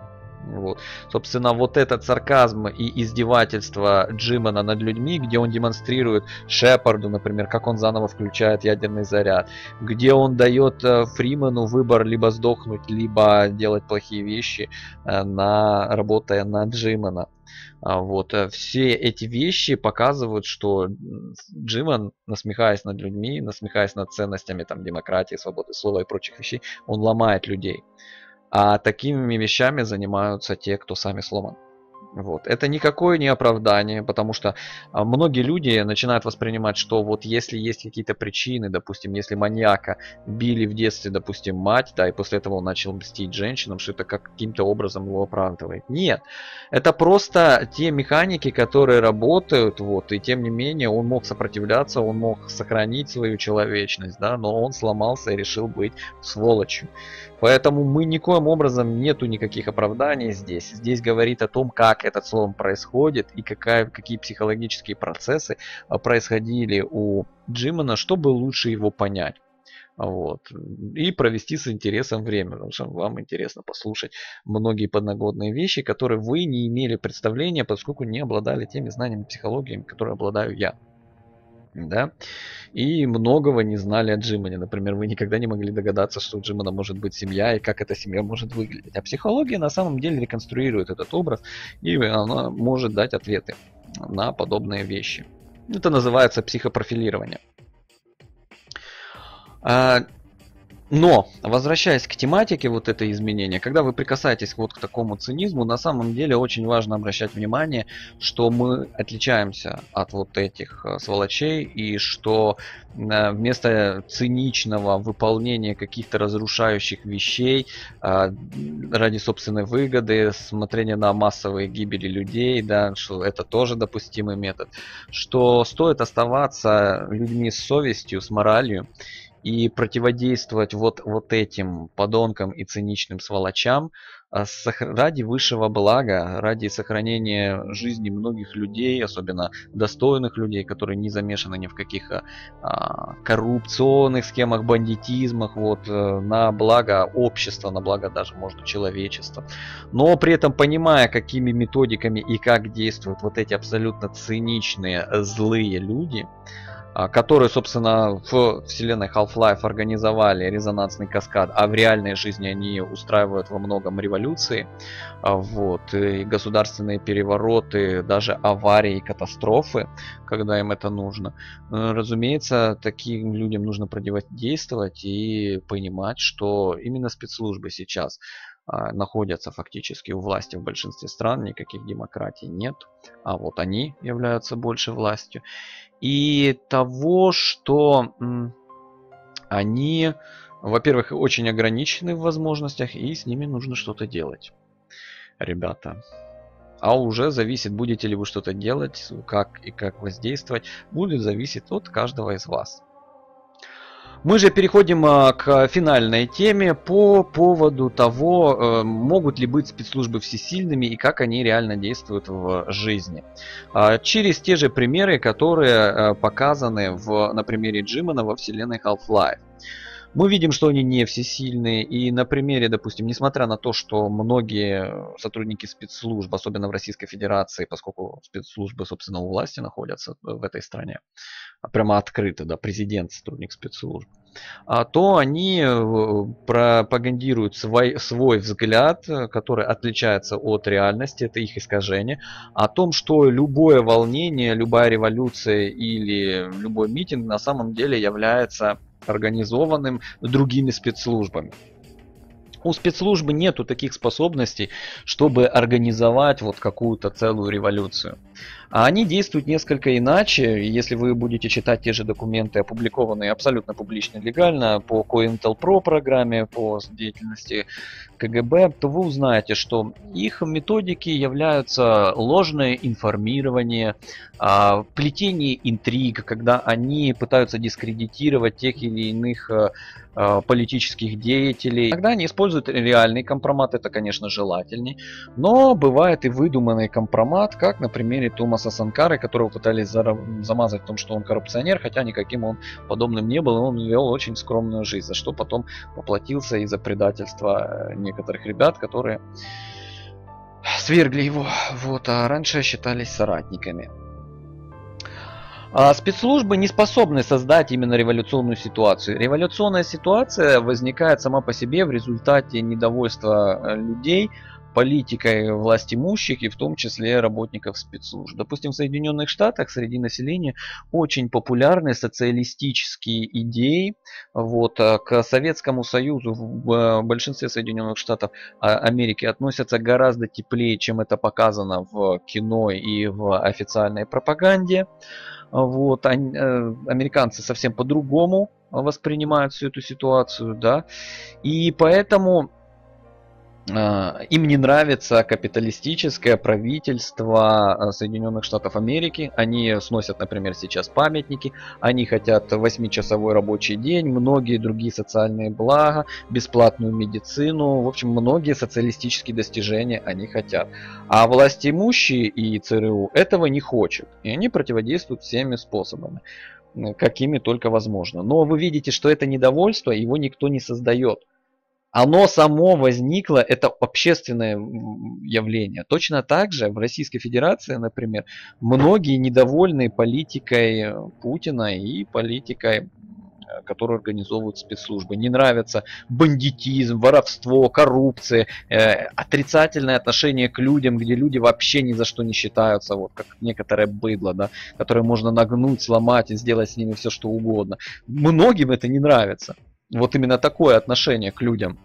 Вот. Собственно, вот этот сарказм и издевательство Джимана над людьми, где он демонстрирует Шепарду, например, как он заново включает ядерный заряд, где он дает Фримену выбор либо сдохнуть, либо делать плохие вещи, работая на Джимана. Вот. Все эти вещи показывают, что Джиман, насмехаясь над людьми, насмехаясь над ценностями там, демократии, свободы слова и прочих вещей, он ломает людей. А такими вещами занимаются те, кто сами сломан. Вот. Это никакое не оправдание, потому что многие люди начинают воспринимать, что вот если есть какие-то причины, допустим, если маньяка били в детстве, допустим, мать, да, и после этого он начал мстить женщинам, что это каким-то образом его оправдывает. Нет, это просто те механики, которые работают, вот, и тем не менее он мог сопротивляться, он мог сохранить свою человечность, да, но он сломался и решил быть сволочью. Поэтому мы никоим образом нету никаких оправданий здесь. Здесь говорит о том, как этот слом происходит и какие психологические процессы происходили у Джимана, чтобы лучше его понять. Вот. И провести с интересом время, потому что вам интересно послушать многие подноготные вещи, которые вы не имели представления, поскольку не обладали теми знаниями психологии, которые обладаю я. Да? И многого не знали о Джимане. Например, вы никогда не могли догадаться, что у Джимана может быть семья и как эта семья может выглядеть. А психология на самом деле реконструирует этот образ, и она может дать ответы на подобные вещи. Это называется психопрофилирование. Но, возвращаясь к тематике вот это изменения, когда вы прикасаетесь вот к такому цинизму, на самом деле очень важно обращать внимание, что мы отличаемся от вот этих сволочей, и что вместо циничного выполнения каких-то разрушающих вещей ради собственной выгоды, смотрения на массовые гибели людей, да, что это тоже допустимый метод, что стоит оставаться людьми с совестью, с моралью, и противодействовать вот этим подонкам и циничным сволочам ради высшего блага, ради сохранения жизни многих людей, особенно достойных людей, которые не замешаны ни в каких коррупционных схемах, бандитизмах, вот, на благо общества, на благо даже, может, человечества. Но при этом понимая, какими методиками и как действуют вот эти абсолютно циничные, злые люди, которые, собственно, в вселенной Half-Life организовали резонансный каскад, а в реальной жизни они устраивают во многом революции, вот, и государственные перевороты, даже аварии и катастрофы, когда им это нужно. Разумеется, таким людям нужно противодействовать и понимать, что именно спецслужбы сейчас находятся фактически у власти в большинстве стран, никаких демократий нет, а вот они являются больше властью. И того, что они, во-первых, очень ограничены в возможностях, и с ними нужно что-то делать, ребята. А уже зависит, будете ли вы что-то делать, как и как воздействовать, будет зависеть от каждого из вас. Мы же переходим к финальной теме по поводу того, могут ли быть спецслужбы всесильными и как они реально действуют в жизни. Через те же примеры, которые показаны на примере Джимана во вселенной Half-Life. Мы видим, что они не всесильные, и на примере, допустим, несмотря на то, что многие сотрудники спецслужб, особенно в Российской Федерации, поскольку спецслужбы, собственно, у власти находятся в этой стране, прямо открыто, да, президент сотрудник спецслужб, то они пропагандируют свой взгляд, который отличается от реальности, это их искажение, о том, что любое волнение, любая революция или любой митинг на самом деле является организованным другими спецслужбами. У спецслужбы нету таких способностей, чтобы организовать вот какую-то целую революцию. А они действуют несколько иначе. Если вы будете читать те же документы, опубликованные абсолютно публично легально по COINTELPRO программе, по деятельности КГБ, то вы узнаете, что их методики являются ложное информирование, плетение интриг, когда они пытаются дискредитировать тех или иных политических деятелей. Иногда они используют реальный компромат, это, конечно, желательней, но бывает и выдуманный компромат, как на примере Томаса Санкары, которого пытались замазать в том, что он коррупционер, хотя никаким он подобным не был, и он вел очень скромную жизнь, за что потом поплатился из-за предательства некоторых ребят, которые свергли его, вот, а раньше считались соратниками. Спецслужбы не способны создать именно революционную ситуацию. Революционная ситуация возникает сама по себе в результате недовольства людей политикой власть имущих и в том числе работников спецслужб. Допустим, в Соединенных Штатах среди населения очень популярны социалистические идеи. Вот, к Советскому Союзу в большинстве Соединенных Штатов Америки относятся гораздо теплее, чем это показано в кино и в официальной пропаганде. Вот, американцы совсем по-другому воспринимают всю эту ситуацию, да, и поэтому им не нравится капиталистическое правительство Соединенных Штатов Америки. Они сносят, например, сейчас памятники. Они хотят 8-часовой рабочий день, многие другие социальные блага, бесплатную медицину. В общем, многие социалистические достижения они хотят. А власть имущие и ЦРУ этого не хочет. И они противодействуют всеми способами, какими только возможно. Но вы видите, что это недовольство, его никто не создает. Оно само возникло, это общественное явление. Точно так же в Российской Федерации, например, многие недовольны политикой Путина и политикой, которую организовывают спецслужбы. Не нравится бандитизм, воровство, коррупция, отрицательное отношение к людям, где люди вообще ни за что не считаются, вот как некоторое быдло, да, которое можно нагнуть, сломать и сделать с ними все что угодно. Многим это не нравится. Вот именно такое отношение к людям.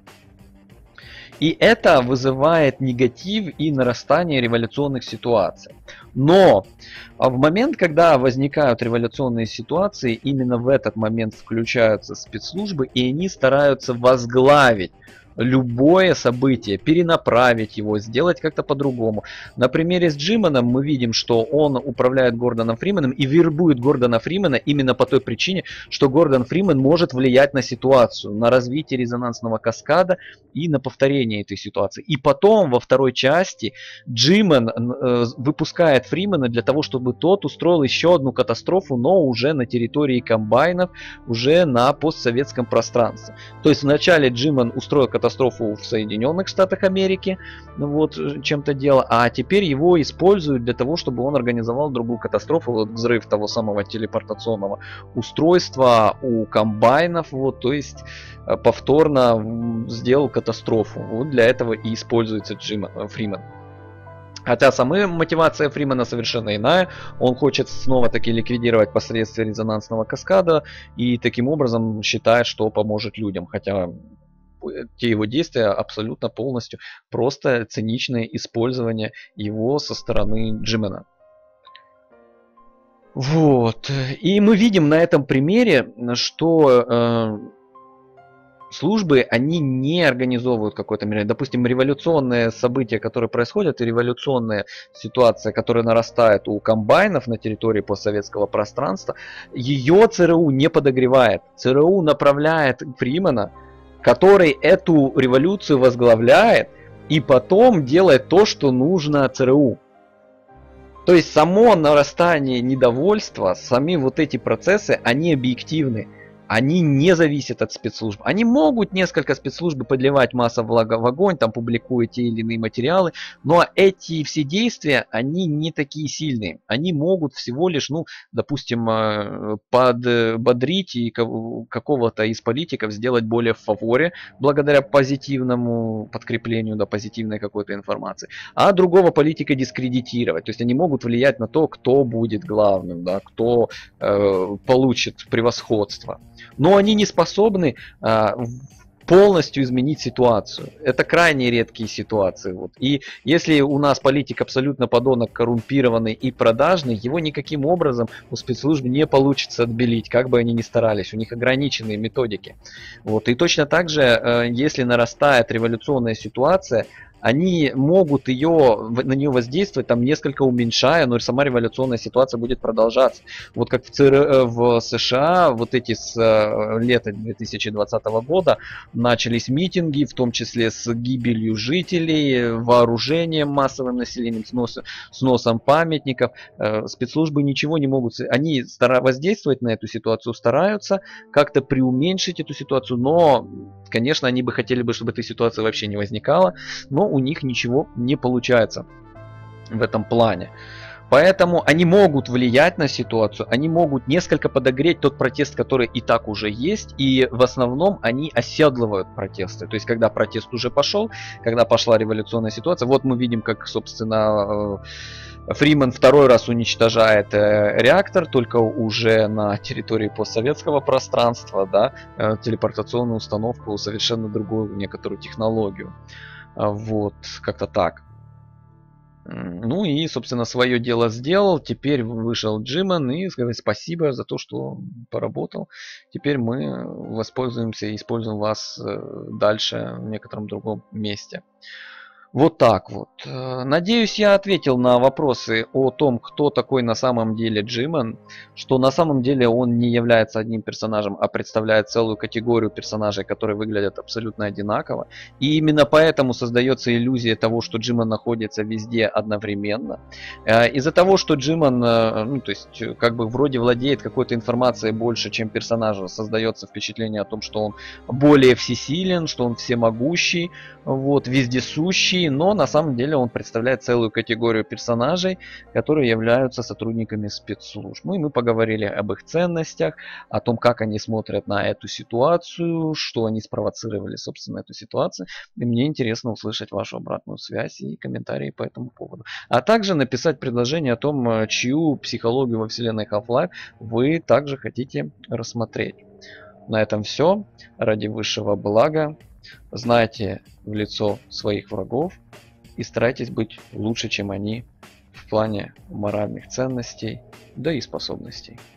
И это вызывает негатив и нарастание революционных ситуаций. Но в момент, когда возникают революционные ситуации, именно в этот момент включаются спецслужбы, и они стараются возглавить любое событие, перенаправить его, сделать как-то по-другому. На примере с Джиманом мы видим, что он управляет Гордоном Фрименом и вербует Гордона Фримена именно по той причине, что Гордон Фримен может влиять на ситуацию, на развитие резонансного каскада и на повторение этой ситуации. И потом во второй части Джиман выпускает Фримена для того, чтобы тот устроил еще одну катастрофу, но уже на территории комбайнов, уже на постсоветском пространстве. То есть вначале Джиман устроил катастрофу в Соединенных Штатах Америки, вот чем-то дело, а теперь его используют для того, чтобы он организовал другую катастрофу, вот взрыв того самого телепортационного устройства у комбайнов, вот, то есть повторно сделал катастрофу. Вот для этого и используется Фримен. Хотя сама мотивация Фримена совершенно иная. Он хочет снова-таки ликвидировать посредством резонансного каскада и таким образом считает, что поможет людям. Хотя те его действия абсолютно полностью просто циничное использование его со стороны Джимена. Вот. И мы видим на этом примере, что службы, они не организовывают какое-то мероприятие. Допустим, революционные события, которые происходят, и революционная ситуация, которая нарастает у комбайнов на территории постсоветского пространства, ее ЦРУ не подогревает. ЦРУ направляет Фримена, который эту революцию возглавляет и потом делает то, что нужно ЦРУ. То есть само нарастание недовольства, сами вот эти процессы, они объективны. Они не зависят от спецслужб. Они могут несколько спецслужб подливать масло в огонь, там публикуя те или иные материалы, но эти все действия, они не такие сильные. Они могут всего лишь, ну, допустим, подбодрить и какого-то из политиков сделать более в фаворе, благодаря позитивному подкреплению, да, позитивной какой-то информации, а другого политика дискредитировать. То есть они могут влиять на то, кто будет главным, да, кто получит превосходство. Но они не способны полностью изменить ситуацию. Это крайне редкие ситуации. Вот. И если у нас политик абсолютно подонок, коррумпированный и продажный, его никаким образом у спецслужб не получится отбелить, как бы они ни старались. У них ограниченные методики. Вот. И точно так же, если нарастает революционная ситуация, они могут на нее воздействовать, там несколько уменьшая, но сама революционная ситуация будет продолжаться. Вот как в США вот эти с лета 2020 года начались митинги, в том числе с гибелью жителей, вооружением массовым населением, сносом памятников. Спецслужбы ничего не могут, они воздействовать на эту ситуацию стараются, как-то преуменьшить эту ситуацию, но, конечно, они бы хотели, чтобы этой ситуации вообще не возникало, но у них ничего не получается в этом плане. Поэтому они могут влиять на ситуацию, они могут несколько подогреть тот протест, который и так уже есть, и в основном они оседлывают протесты. То есть, когда протест уже пошел, когда пошла революционная ситуация, вот мы видим, как, собственно, Фриман второй раз уничтожает реактор, только уже на территории постсоветского пространства, да, телепортационную установку, совершенно другую некоторую технологию. Вот, как-то так. Ну и, собственно, свое дело сделал. Теперь вышел Джиман и сказать спасибо за то, что поработал. Теперь мы воспользуемся и используем вас дальше в некотором другом месте. Вот так вот. Надеюсь, я ответил на вопросы о том, кто такой на самом деле Джиман, что на самом деле он не является одним персонажем, а представляет целую категорию персонажей, которые выглядят абсолютно одинаково. И именно поэтому создается иллюзия того, что Джиман находится везде одновременно. Из-за того, что Джиман, ну, то есть, как бы вроде владеет какой-то информацией больше, чем персонаж, создается впечатление о том, что он более всесилен, что он всемогущий, вот, вездесущий, но на самом деле он представляет целую категорию персонажей, которые являются сотрудниками спецслужб. Ну и мы поговорили об их ценностях, о том, как они смотрят на эту ситуацию, что они спровоцировали, собственно, эту ситуацию. И мне интересно услышать вашу обратную связь и комментарии по этому поводу. А также написать предложение о том, чью психологию во вселенной Half-Life вы также хотите рассмотреть. На этом все. Ради высшего блага. Знайте в лицо своих врагов и старайтесь быть лучше, чем они в плане моральных ценностей, да и способностей.